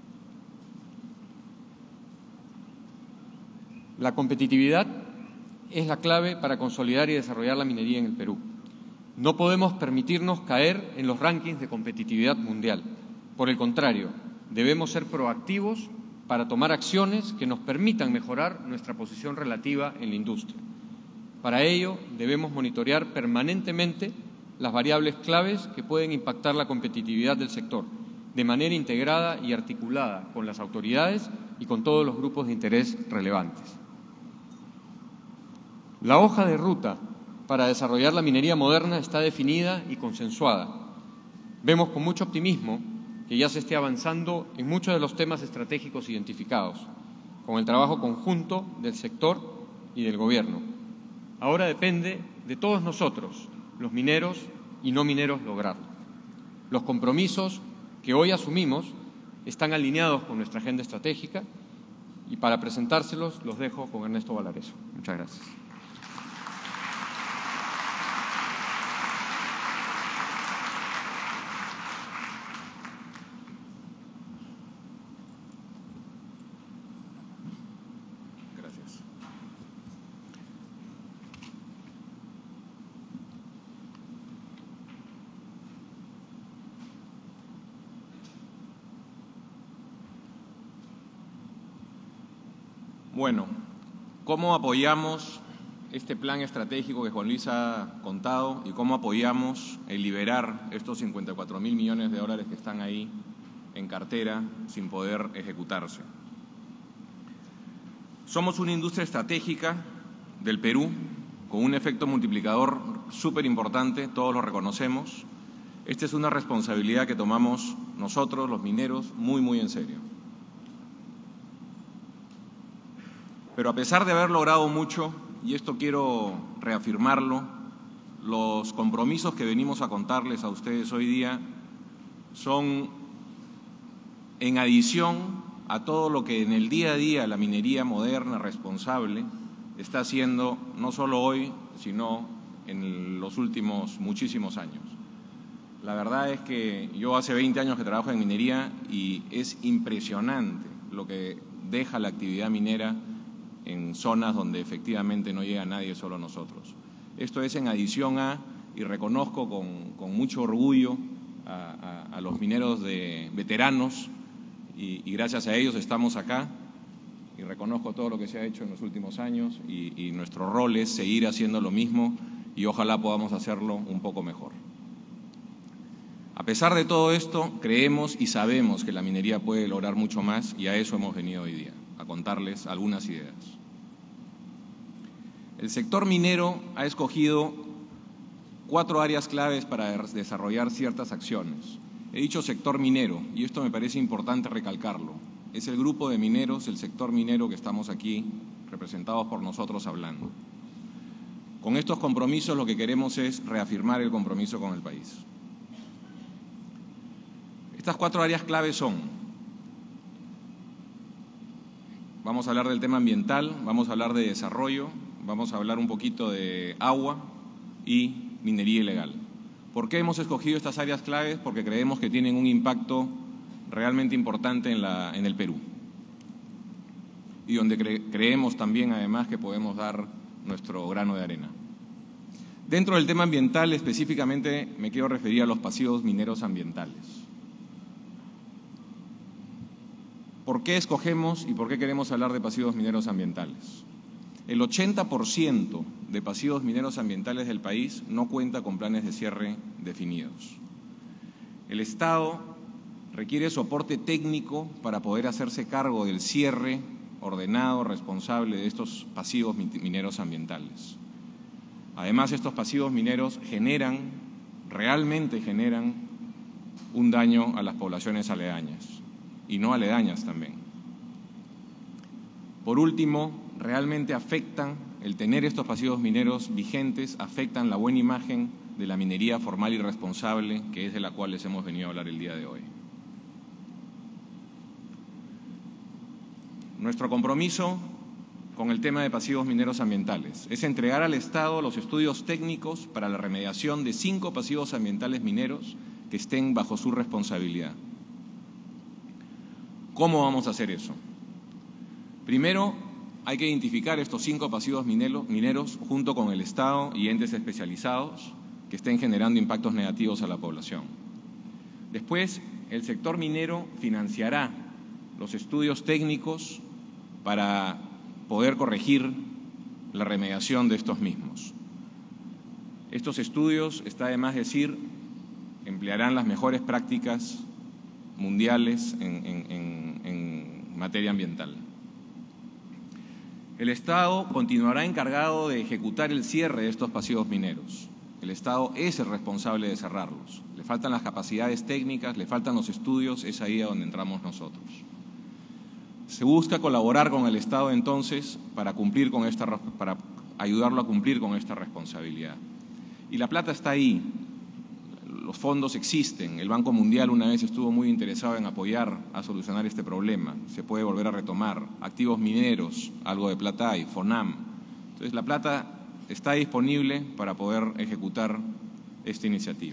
La competitividad es la clave para consolidar y desarrollar la minería en el Perú. No podemos permitirnos caer en los rankings de competitividad mundial. Por el contrario, debemos ser proactivos para tomar acciones que nos permitan mejorar nuestra posición relativa en la industria. Para ello, debemos monitorear permanentemente las variables claves que pueden impactar la competitividad del sector, de manera integrada y articulada con las autoridades y con todos los grupos de interés relevantes. La hoja de ruta para desarrollar la minería moderna está definida y consensuada. Vemos con mucho optimismo que ya se esté avanzando en muchos de los temas estratégicos identificados, con el trabajo conjunto del sector y del Gobierno. Ahora depende de todos nosotros, los mineros y no mineros, lograrlo. Los compromisos que hoy asumimos están alineados con nuestra agenda estratégica y para presentárselos los dejo con Ernesto Valareso. Muchas gracias. Bueno, ¿cómo apoyamos este plan estratégico que Juan Luis ha contado y cómo apoyamos el liberar estos cincuenta y cuatro mil millones de dólares que están ahí en cartera sin poder ejecutarse? Somos una industria estratégica del Perú con un efecto multiplicador súper importante, todos lo reconocemos. Esta es una responsabilidad que tomamos nosotros, los mineros, muy, muy en serio. Pero a pesar de haber logrado mucho, y esto quiero reafirmarlo, los compromisos que venimos a contarles a ustedes hoy día son en adición a todo lo que en el día a día la minería moderna, responsable, está haciendo no solo hoy, sino en los últimos muchísimos años. La verdad es que yo hace veinte años que trabajo en minería y es impresionante lo que deja la actividad minera en zonas donde efectivamente no llega nadie, solo nosotros. Esto es en adición a, y reconozco con, con mucho orgullo a, a, a los mineros de veteranos, y, y gracias a ellos estamos acá, y reconozco todo lo que se ha hecho en los últimos años, y, y nuestro rol es seguir haciendo lo mismo, y ojalá podamos hacerlo un poco mejor. A pesar de todo esto, creemos y sabemos que la minería puede lograr mucho más, y a eso hemos venido hoy día, a contarles algunas ideas. El sector minero ha escogido cuatro áreas claves para desarrollar ciertas acciones. He dicho sector minero, y esto me parece importante recalcarlo. Es el grupo de mineros, el sector minero que estamos aquí representados por nosotros hablando. Con estos compromisos lo que queremos es reafirmar el compromiso con el país. Estas cuatro áreas claves son: vamos a hablar del tema ambiental, vamos a hablar de desarrollo, vamos a hablar un poquito de agua y minería ilegal. ¿Por qué hemos escogido estas áreas claves? Porque creemos que tienen un impacto realmente importante en, la, en el Perú y donde cre creemos también, además, que podemos dar nuestro grano de arena. Dentro del tema ambiental, específicamente, me quiero referir a los pasivos mineros ambientales. ¿Por qué escogemos y por qué queremos hablar de pasivos mineros ambientales? El ochenta por ciento de pasivos mineros ambientales del país no cuenta con planes de cierre definidos. El Estado requiere soporte técnico para poder hacerse cargo del cierre ordenado, responsable de estos pasivos mineros ambientales. Además, estos pasivos mineros generan, realmente generan, un daño a las poblaciones aledañas y no aledañas también. Por último, realmente afectan, el tener estos pasivos mineros vigentes, afectan la buena imagen de la minería formal y responsable, que es de la cual les hemos venido a hablar el día de hoy. Nuestro compromiso con el tema de pasivos mineros ambientales es entregar al Estado los estudios técnicos para la remediación de cinco pasivos ambientales mineros que estén bajo su responsabilidad. ¿Cómo vamos a hacer eso? Primero, hay que identificar estos cinco pasivos mineros junto con el Estado y entes especializados que estén generando impactos negativos a la población. Después, el sector minero financiará los estudios técnicos para poder corregir la remediación de estos mismos. Estos estudios, está de más decir, emplearán las mejores prácticas mundiales en, en, en, en materia ambiental. El Estado continuará encargado de ejecutar el cierre de estos pasivos mineros. El Estado es el responsable de cerrarlos. Le faltan las capacidades técnicas, le faltan los estudios, es ahí a donde entramos nosotros. Se busca colaborar con el Estado entonces para cumplir con esta, para ayudarlo a cumplir con esta responsabilidad. Y la plata está ahí, los fondos existen. El Banco Mundial una vez estuvo muy interesado en apoyar a solucionar este problema. Se puede volver a retomar. Activos mineros, algo de plata hay, FONAM. Entonces la plata está disponible para poder ejecutar esta iniciativa.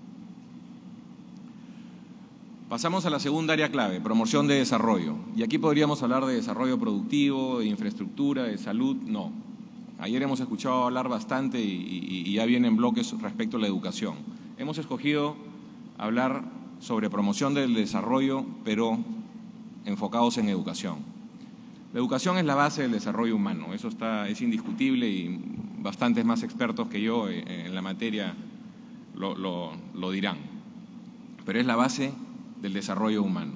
Pasamos a la segunda área clave, promoción de desarrollo. Y aquí podríamos hablar de desarrollo productivo, de infraestructura, de salud. No. Ayer hemos escuchado hablar bastante y, y, y ya vienen bloques respecto a la educación. Hemos escogido hablar sobre promoción del desarrollo, pero enfocados en educación. La educación es la base del desarrollo humano, eso está, es indiscutible y bastantes más expertos que yo en la materia lo, lo, lo dirán. Pero es la base del desarrollo humano.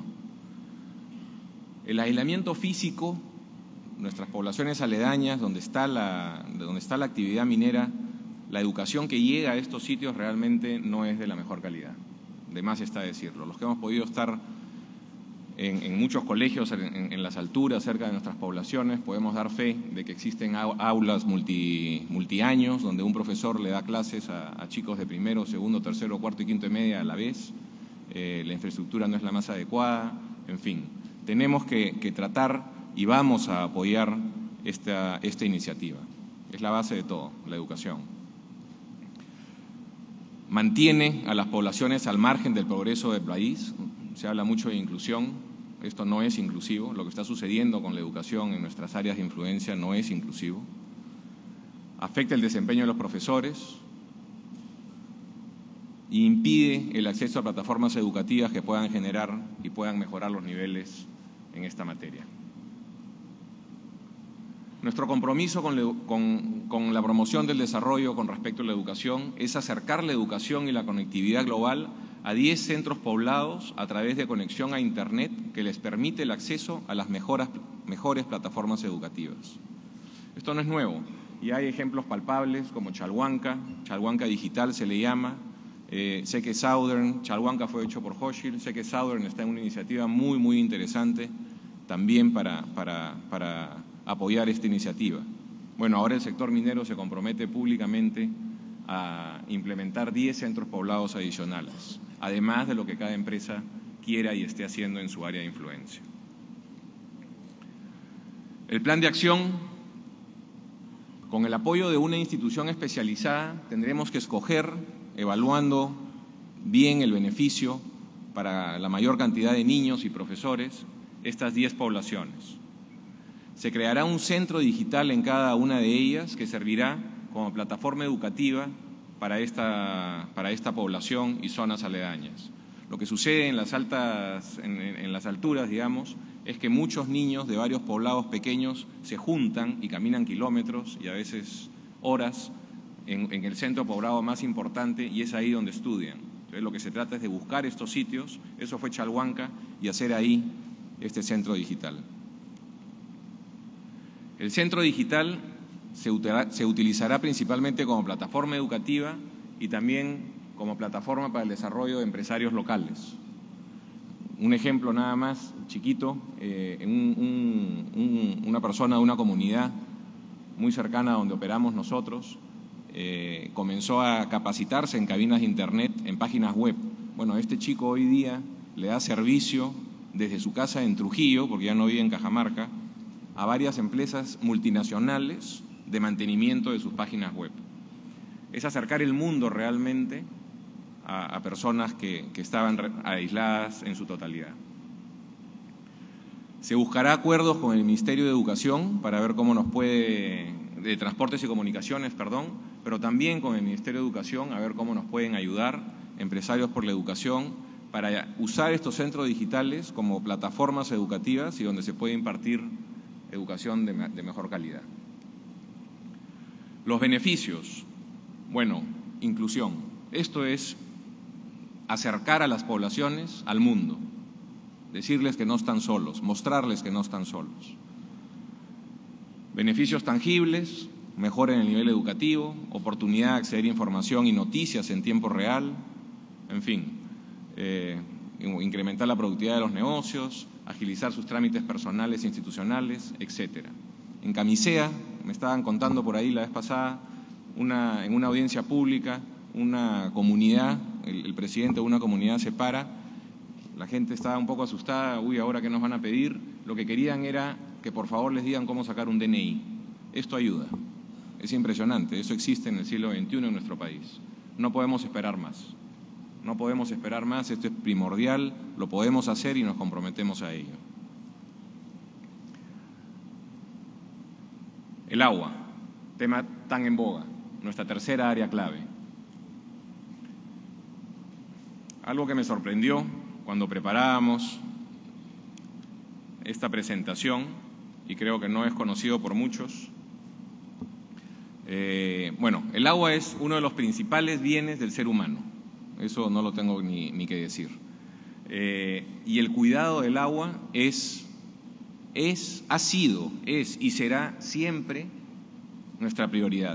El aislamiento físico, nuestras poblaciones aledañas, donde está la, donde está la actividad minera, la educación que llega a estos sitios realmente no es de la mejor calidad. De más está decirlo. Los que hemos podido estar en, en muchos colegios, en, en las alturas, cerca de nuestras poblaciones, podemos dar fe de que existen aulas multi, multiaños, donde un profesor le da clases a, a chicos de primero, segundo, tercero, cuarto y quinto y media a la vez. Eh, la infraestructura no es la más adecuada, en fin. Tenemos que, que tratar y vamos a apoyar esta, esta iniciativa. Es la base de todo, la educación. Mantiene a las poblaciones al margen del progreso del país. Se habla mucho de inclusión. Esto no es inclusivo. Lo que está sucediendo con la educación en nuestras áreas de influencia no es inclusivo. Afecta el desempeño de los profesores e impide el acceso a plataformas educativas que puedan generar y puedan mejorar los niveles en esta materia. Nuestro compromiso con la, con, con la promoción del desarrollo con respecto a la educación es acercar la educación y la conectividad global a diez centros poblados a través de conexión a Internet que les permite el acceso a las mejoras, mejores plataformas educativas. Esto no es nuevo y hay ejemplos palpables como Chalhuanca, Chalhuanca Digital se le llama. Eh, sé que Southern, Chalhuanca fue hecho por Hochschild, sé que Southern está en una iniciativa muy, muy interesante también para, para, para apoyar esta iniciativa. Bueno, ahora el sector minero se compromete públicamente a implementar diez centros poblados adicionales, además de lo que cada empresa quiera y esté haciendo en su área de influencia. El plan de acción Con el apoyo de una institución especializada tendremos que escoger, evaluando bien el beneficio para la mayor cantidad de niños y profesores, estas diez poblaciones. Se creará un centro digital en cada una de ellas que servirá como plataforma educativa para esta, para esta población y zonas aledañas. Lo que sucede en las altas, en, en las alturas, digamos, es que muchos niños de varios poblados pequeños se juntan y caminan kilómetros y a veces horas en, en el centro poblado más importante, y es ahí donde estudian. Entonces, lo que se trata es de buscar estos sitios, eso fue Chalhuanca, y hacer ahí este centro digital. El centro digital se, se utilizará principalmente como plataforma educativa y también como plataforma para el desarrollo de empresarios locales. Un ejemplo nada más chiquito, eh, un, un, un, una persona de una comunidad muy cercana a donde operamos nosotros, eh, comenzó a capacitarse en cabinas de internet, en páginas web. Bueno, este chico hoy día le da servicio desde su casa en Trujillo, porque ya no vive en Cajamarca, a varias empresas multinacionales de mantenimiento de sus páginas web. Es acercar el mundo realmente a, a personas que, que estaban aisladas en su totalidad. Se buscará acuerdos con el Ministerio de Educación para ver cómo nos puede, de Transportes y Comunicaciones, perdón, pero también con el Ministerio de Educación a ver cómo nos pueden ayudar empresarios por la educación para usar estos centros digitales como plataformas educativas y donde se puede impartir educación de, de mejor calidad. Los beneficios, bueno, inclusión. Esto es acercar a las poblaciones al mundo, decirles que no están solos, mostrarles que no están solos. Beneficios tangibles, mejora en el nivel educativo, oportunidad de acceder a información y noticias en tiempo real, en fin, eh, incrementar la productividad de los negocios, agilizar sus trámites personales e institucionales, etcétera. En Camisea, me estaban contando por ahí la vez pasada, una, en una audiencia pública, una comunidad, el, el presidente de una comunidad se para, la gente estaba un poco asustada, uy, ¿ahora qué nos van a pedir? Lo que querían era que por favor les digan cómo sacar un D N I. Esto ayuda, es impresionante, eso existe en el siglo veintiuno en nuestro país. No podemos esperar más, no podemos esperar más, esto es primordial, lo podemos hacer y nos comprometemos a ello. El agua, tema tan en boga, nuestra tercera área clave. Algo que me sorprendió cuando preparábamos esta presentación, y creo que no es conocido por muchos, eh, bueno, el agua es uno de los principales bienes del ser humano, eso no lo tengo ni, ni que decir. Eh, y el cuidado del agua es, es, ha sido, es y será siempre nuestra prioridad.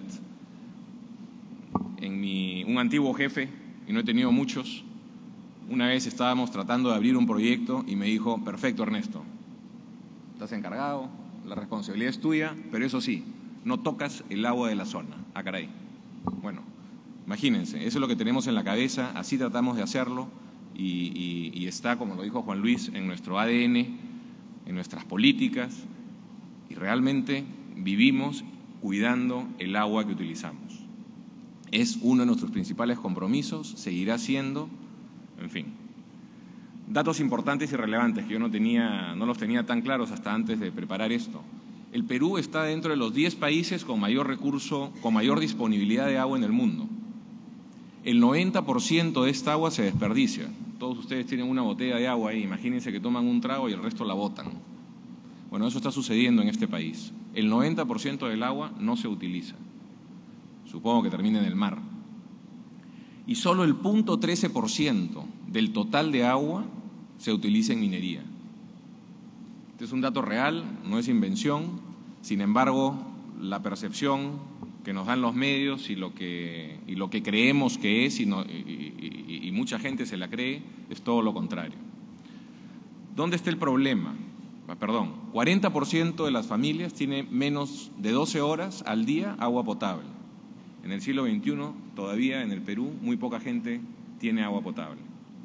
En mi, un antiguo jefe, y no he tenido muchos, una vez estábamos tratando de abrir un proyecto y me dijo, perfecto Ernesto, estás encargado, la responsabilidad es tuya, pero eso sí, no tocas el agua de la zona. Ah, caray. Bueno, imagínense, eso es lo que tenemos en la cabeza, así tratamos de hacerlo y, y, y está, como lo dijo Juan Luis, en nuestro A D N, en nuestras políticas, y realmente vivimos cuidando el agua que utilizamos. Es uno de nuestros principales compromisos, seguirá siendo, en fin. Datos importantes y relevantes que yo no tenía, no los tenía tan claros hasta antes de preparar esto. El Perú está dentro de los diez países con mayor recurso, con mayor disponibilidad de agua en el mundo. El noventa por ciento de esta agua se desperdicia. Todos ustedes tienen una botella de agua ahí, imagínense que toman un trago y el resto la botan. Bueno, eso está sucediendo en este país. El noventa por ciento del agua no se utiliza. Supongo que termina en el mar. Y solo el cero punto trece por ciento del total de agua se utiliza en minería. Este es un dato real, no es invención. Sin embargo, la percepción que nos dan los medios y lo que, y lo que creemos que es, y, no, y, y, y mucha gente se la cree, es todo lo contrario. ¿Dónde está el problema? Perdón, cuarenta por ciento de las familias tienen menos de doce horas al día agua potable. En el siglo veintiuno, todavía en el Perú, muy poca gente tiene agua potable.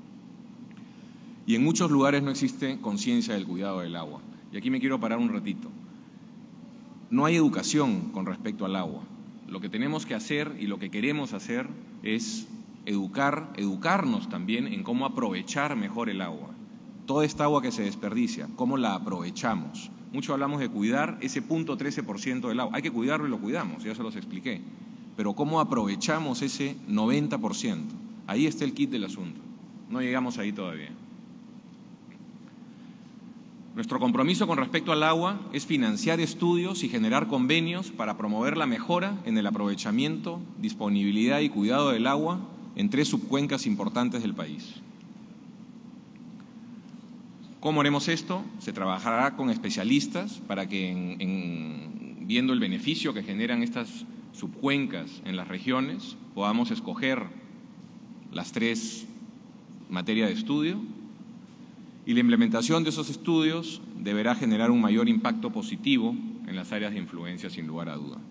Y en muchos lugares no existe conciencia del cuidado del agua. Y aquí me quiero parar un ratito. no hay educación con respecto al agua. Lo que tenemos que hacer y lo que queremos hacer es educar, educarnos también en cómo aprovechar mejor el agua. Toda esta agua que se desperdicia, cómo la aprovechamos. Mucho hablamos de cuidar ese punto trece por ciento del agua. Hay que cuidarlo y lo cuidamos, ya se los expliqué. Pero cómo aprovechamos ese noventa por ciento. Ahí está el kit del asunto. No llegamos ahí todavía. Nuestro compromiso con respecto al agua es financiar estudios y generar convenios para promover la mejora en el aprovechamiento, disponibilidad y cuidado del agua en tres subcuencas importantes del país. ¿Cómo haremos esto? Se trabajará con especialistas para que, en, en, viendo el beneficio que generan estas subcuencas en las regiones, podamos escoger las tres materias de estudio. Y la implementación de esos estudios deberá generar un mayor impacto positivo en las áreas de influencia, sin lugar a duda.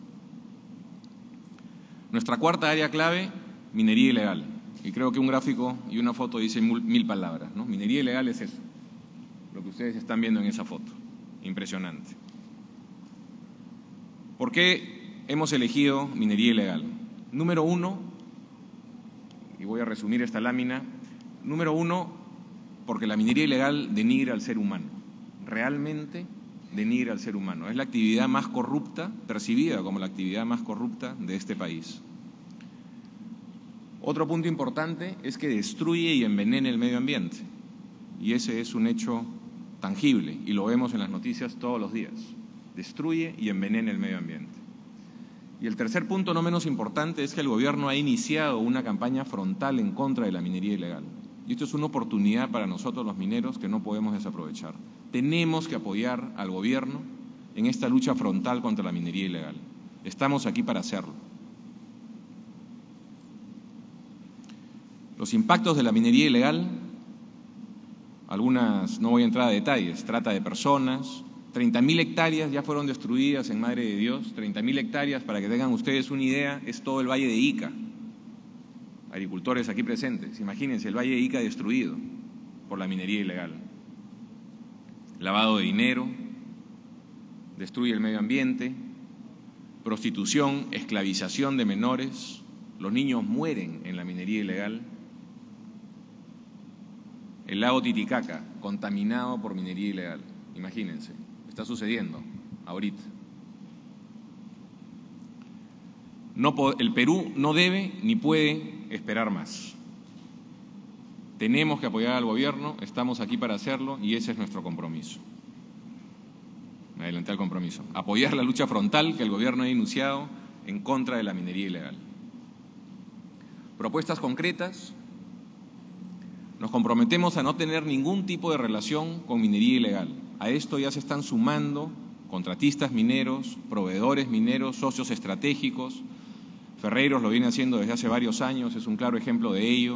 Nuestra cuarta área clave, minería ilegal. Y creo que un gráfico y una foto dicen mil, mil palabras, ¿no? Minería ilegal es eso, lo que ustedes están viendo en esa foto. Impresionante. ¿Por qué hemos elegido minería ilegal? Número uno, y voy a resumir esta lámina, número uno, porque la minería ilegal denigra al ser humano, realmente denigra al ser humano. Es la actividad más corrupta, percibida como la actividad más corrupta de este país. Otro punto importante es que destruye y envenena el medio ambiente, y ese es un hecho tangible, y lo vemos en las noticias todos los días. Destruye y envenena el medio ambiente. Y el tercer punto, no menos importante, es que el gobierno ha iniciado una campaña frontal en contra de la minería ilegal. Y esto es una oportunidad para nosotros los mineros que no podemos desaprovechar. Tenemos que apoyar al gobierno en esta lucha frontal contra la minería ilegal. Estamos aquí para hacerlo. Los impactos de la minería ilegal, algunas, no voy a entrar a detalles, trata de personas, treinta mil hectáreas ya fueron destruidas en Madre de Dios, treinta mil hectáreas, para que tengan ustedes una idea, es todo el Valle de Ica. Agricultores aquí presentes, imagínense el Valle de Ica destruido por la minería ilegal. Lavado de dinero, destruye el medio ambiente, prostitución, esclavización de menores, los niños mueren en la minería ilegal. El lago Titicaca, contaminado por minería ilegal, imagínense, está sucediendo ahorita. No, el Perú no debe ni puede esperar más. Tenemos que apoyar al gobierno, estamos aquí para hacerlo y ese es nuestro compromiso. Me adelanté al compromiso. Apoyar la lucha frontal que el gobierno ha iniciado en contra de la minería ilegal. Propuestas concretas. Nos comprometemos a no tener ningún tipo de relación con minería ilegal. A esto ya se están sumando contratistas mineros, proveedores mineros, socios estratégicos. Ferreiros lo viene haciendo desde hace varios años, es un claro ejemplo de ello.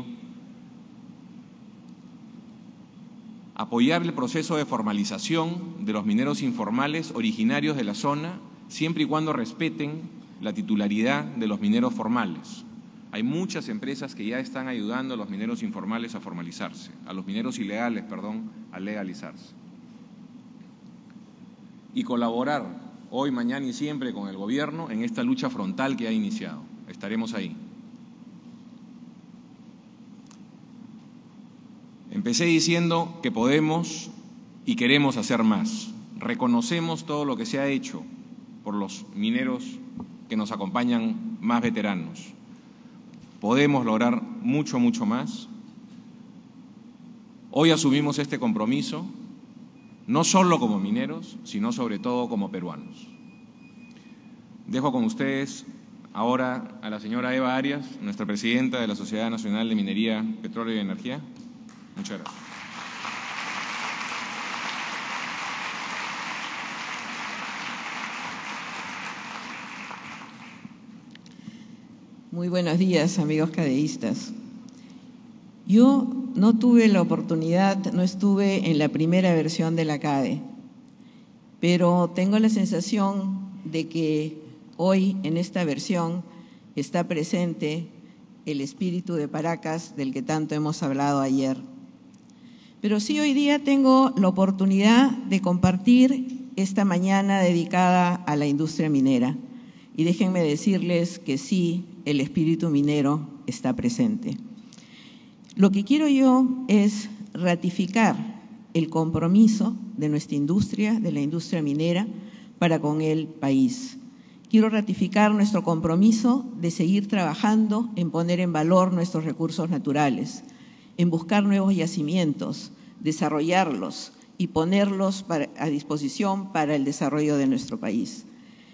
Apoyar el proceso de formalización de los mineros informales originarios de la zona, siempre y cuando respeten la titularidad de los mineros formales. Hay muchas empresas que ya están ayudando a los mineros informales a formalizarse, a los mineros ilegales, perdón, a legalizarse. Y colaborar hoy, mañana y siempre con el gobierno en esta lucha frontal que ha iniciado. Estaremos ahí. Empecé diciendo que podemos y queremos hacer más. Reconocemos todo lo que se ha hecho por los mineros que nos acompañan más veteranos. Podemos lograr mucho, mucho más. Hoy asumimos este compromiso, no solo como mineros, sino sobre todo como peruanos. Dejo con ustedes ahora a la señora Eva Arias, nuestra presidenta de la Sociedad Nacional de Minería, Petróleo y Energía. Muchas gracias. Muy buenos días, amigos cadeístas. Yo no tuve la oportunidad, no estuve en la primera versión de la CADE, pero tengo la sensación de que hoy en esta versión está presente el espíritu de Paracas del que tanto hemos hablado ayer. Pero sí hoy día tengo la oportunidad de compartir esta mañana dedicada a la industria minera. Y déjenme decirles que sí, el espíritu minero está presente. Lo que quiero yo es ratificar el compromiso de nuestra industria, de la industria minera, para con el país. Quiero ratificar nuestro compromiso de seguir trabajando en poner en valor nuestros recursos naturales, en buscar nuevos yacimientos, desarrollarlos y ponerlos para, a disposición para el desarrollo de nuestro país.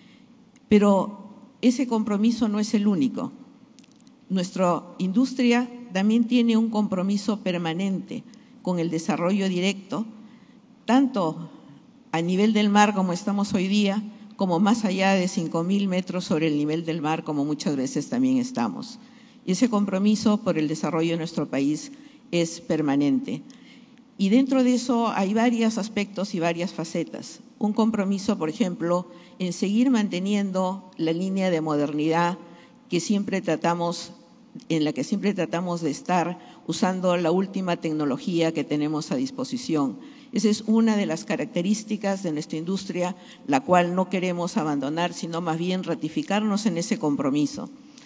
Pero ese compromiso no es el único. Nuestra industria también tiene un compromiso permanente con el desarrollo directo, tanto a nivel del mar como estamos hoy día, como más allá de cinco mil metros sobre el nivel del mar, como muchas veces también estamos. Y ese compromiso por el desarrollo de nuestro país es permanente. Y dentro de eso hay varios aspectos y varias facetas. Un compromiso, por ejemplo, en seguir manteniendo la línea de modernidad que siempre tratamos, en la que siempre tratamos de estar usando la última tecnología que tenemos a disposición. Esa es una de las características de nuestra industria, la cual no queremos abandonar, sino más bien ratificarnos en ese compromiso.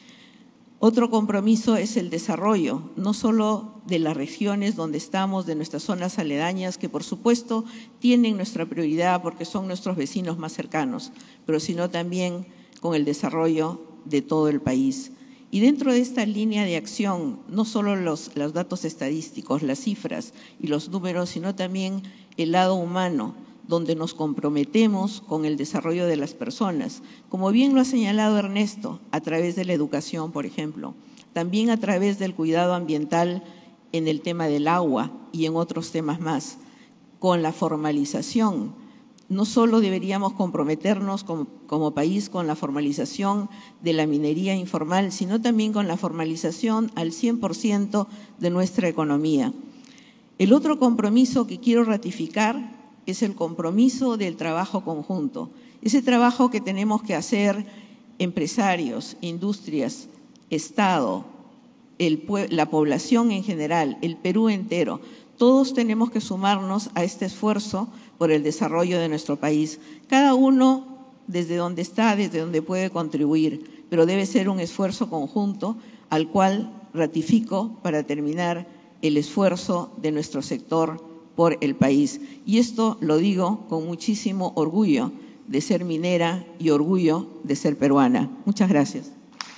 Otro compromiso es el desarrollo, no solo de las regiones donde estamos, de nuestras zonas aledañas, que por supuesto tienen nuestra prioridad porque son nuestros vecinos más cercanos, pero sino también con el desarrollo de todo el país. Y dentro de esta línea de acción, no solo los, los datos estadísticos, las cifras y los números, sino también el lado humano, donde nos comprometemos con el desarrollo de las personas, como bien lo ha señalado Ernesto, a través de la educación, por ejemplo, también a través del cuidado ambiental en el tema del agua y en otros temas más, con la formalización. No solo deberíamos comprometernos como, como país con la formalización de la minería informal, sino también con la formalización al cien por ciento de nuestra economía. El otro compromiso que quiero ratificar es el compromiso del trabajo conjunto, ese trabajo que tenemos que hacer empresarios, industrias, Estado, el, la población en general, el Perú entero. Todos tenemos que sumarnos a este esfuerzo por el desarrollo de nuestro país. Cada uno desde donde está, desde donde puede contribuir, pero debe ser un esfuerzo conjunto al cual ratifico para terminar el esfuerzo de nuestro sector por el país. Y esto lo digo con muchísimo orgullo de ser minera y orgullo de ser peruana. Muchas gracias.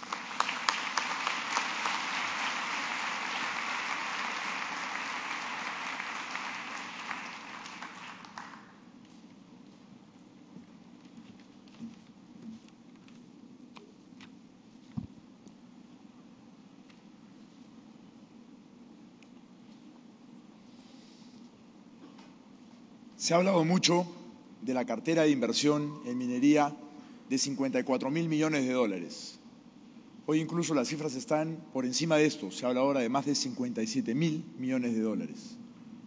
Se ha hablado mucho de la cartera de inversión en minería de cincuenta y cuatro mil millones de dólares. Hoy incluso las cifras están por encima de esto. Se habla ahora de más de cincuenta y siete mil millones de dólares.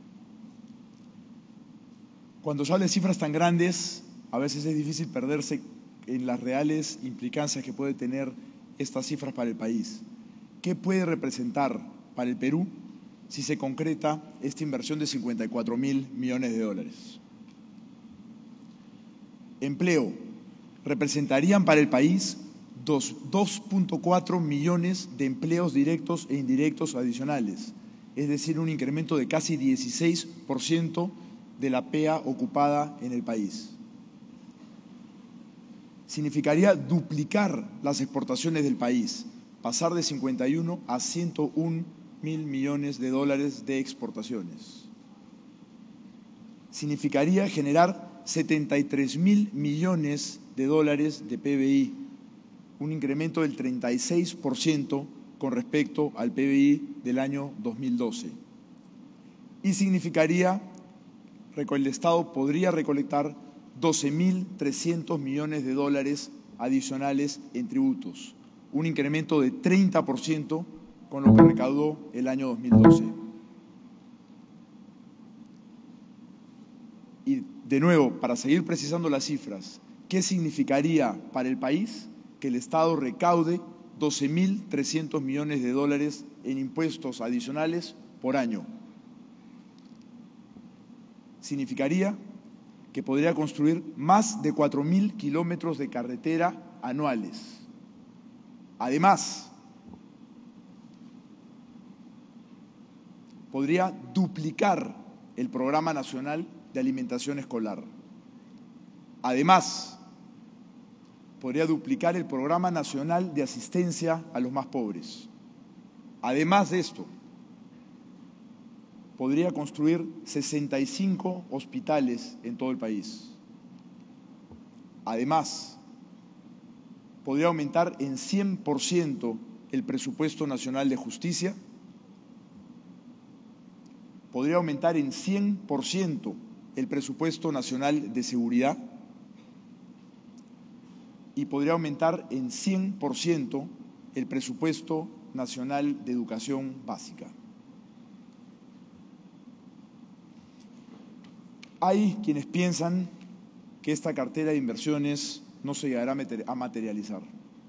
Cuando se habla de cifras tan grandes, a veces es difícil perderse en las reales implicancias que puede tener estas cifras para el país. ¿Qué puede representar para el Perú si se concreta esta inversión de cincuenta y cuatro mil millones de dólares? Empleo. Representarían para el país dos punto cuatro millones de empleos directos e indirectos adicionales, es decir, un incremento de casi dieciséis por ciento de la P E A ocupada en el país. Significaría duplicar las exportaciones del país, pasar de cincuenta y uno a ciento un mil millones de dólares de exportaciones. Significaría generar setenta y tres mil millones de dólares de P B I, un incremento del treinta y seis por ciento con respecto al P B I del año dos mil doce. Y significaría que el Estado podría recolectar doce mil trescientos millones de dólares adicionales en tributos, un incremento de treinta por ciento con lo que recaudó el año dos mil doce. Y de nuevo, para seguir precisando las cifras, ¿qué significaría para el país que el Estado recaude doce mil trescientos millones de dólares en impuestos adicionales por año? Significaría que podría construir más de cuatro mil kilómetros de carretera anuales. Además, podría duplicar el Programa Nacional de Alimentación Escolar. Además, podría duplicar el Programa Nacional de Asistencia a los más pobres. Además de esto, podría construir sesenta y cinco hospitales en todo el país. Además, podría aumentar en cien por ciento el presupuesto nacional de justicia, podría aumentar en cien por ciento el presupuesto nacional de seguridad y podría aumentar en cien por ciento el presupuesto nacional de educación básica. Hay quienes piensan que esta cartera de inversiones no se llegará a materializar.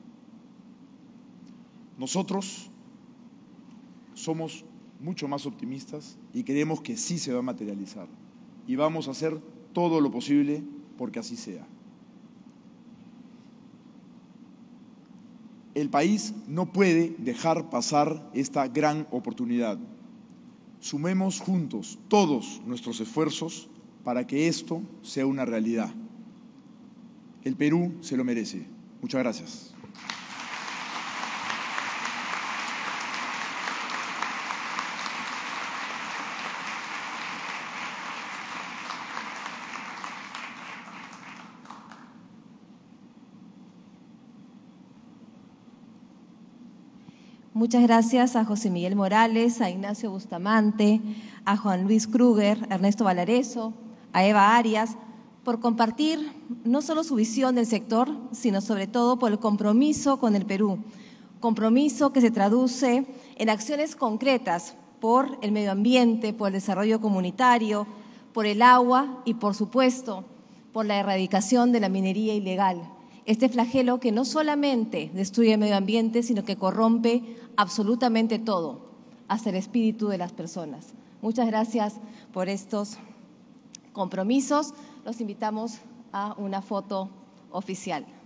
Nosotros somos mucho más optimistas y creemos que sí se va a materializar y vamos a hacer todo lo posible porque así sea. El país no puede dejar pasar esta gran oportunidad. Sumemos juntos todos nuestros esfuerzos para que esto sea una realidad. El Perú se lo merece. Muchas gracias. Muchas gracias a José Miguel Morales, a Ignacio Bustamante, a Juan Luis Kruger, a Ernesto Valareso, a Eva Arias, por compartir no solo su visión del sector, sino sobre todo por el compromiso con el Perú. Compromiso que se traduce en acciones concretas por el medio ambiente, por el desarrollo comunitario, por el agua y, por supuesto, por la erradicación de la minería ilegal. Este flagelo que no solamente destruye el medio ambiente, sino que corrompe absolutamente todo, hasta el espíritu de las personas. Muchas gracias por estos compromisos. Los invitamos a una foto oficial.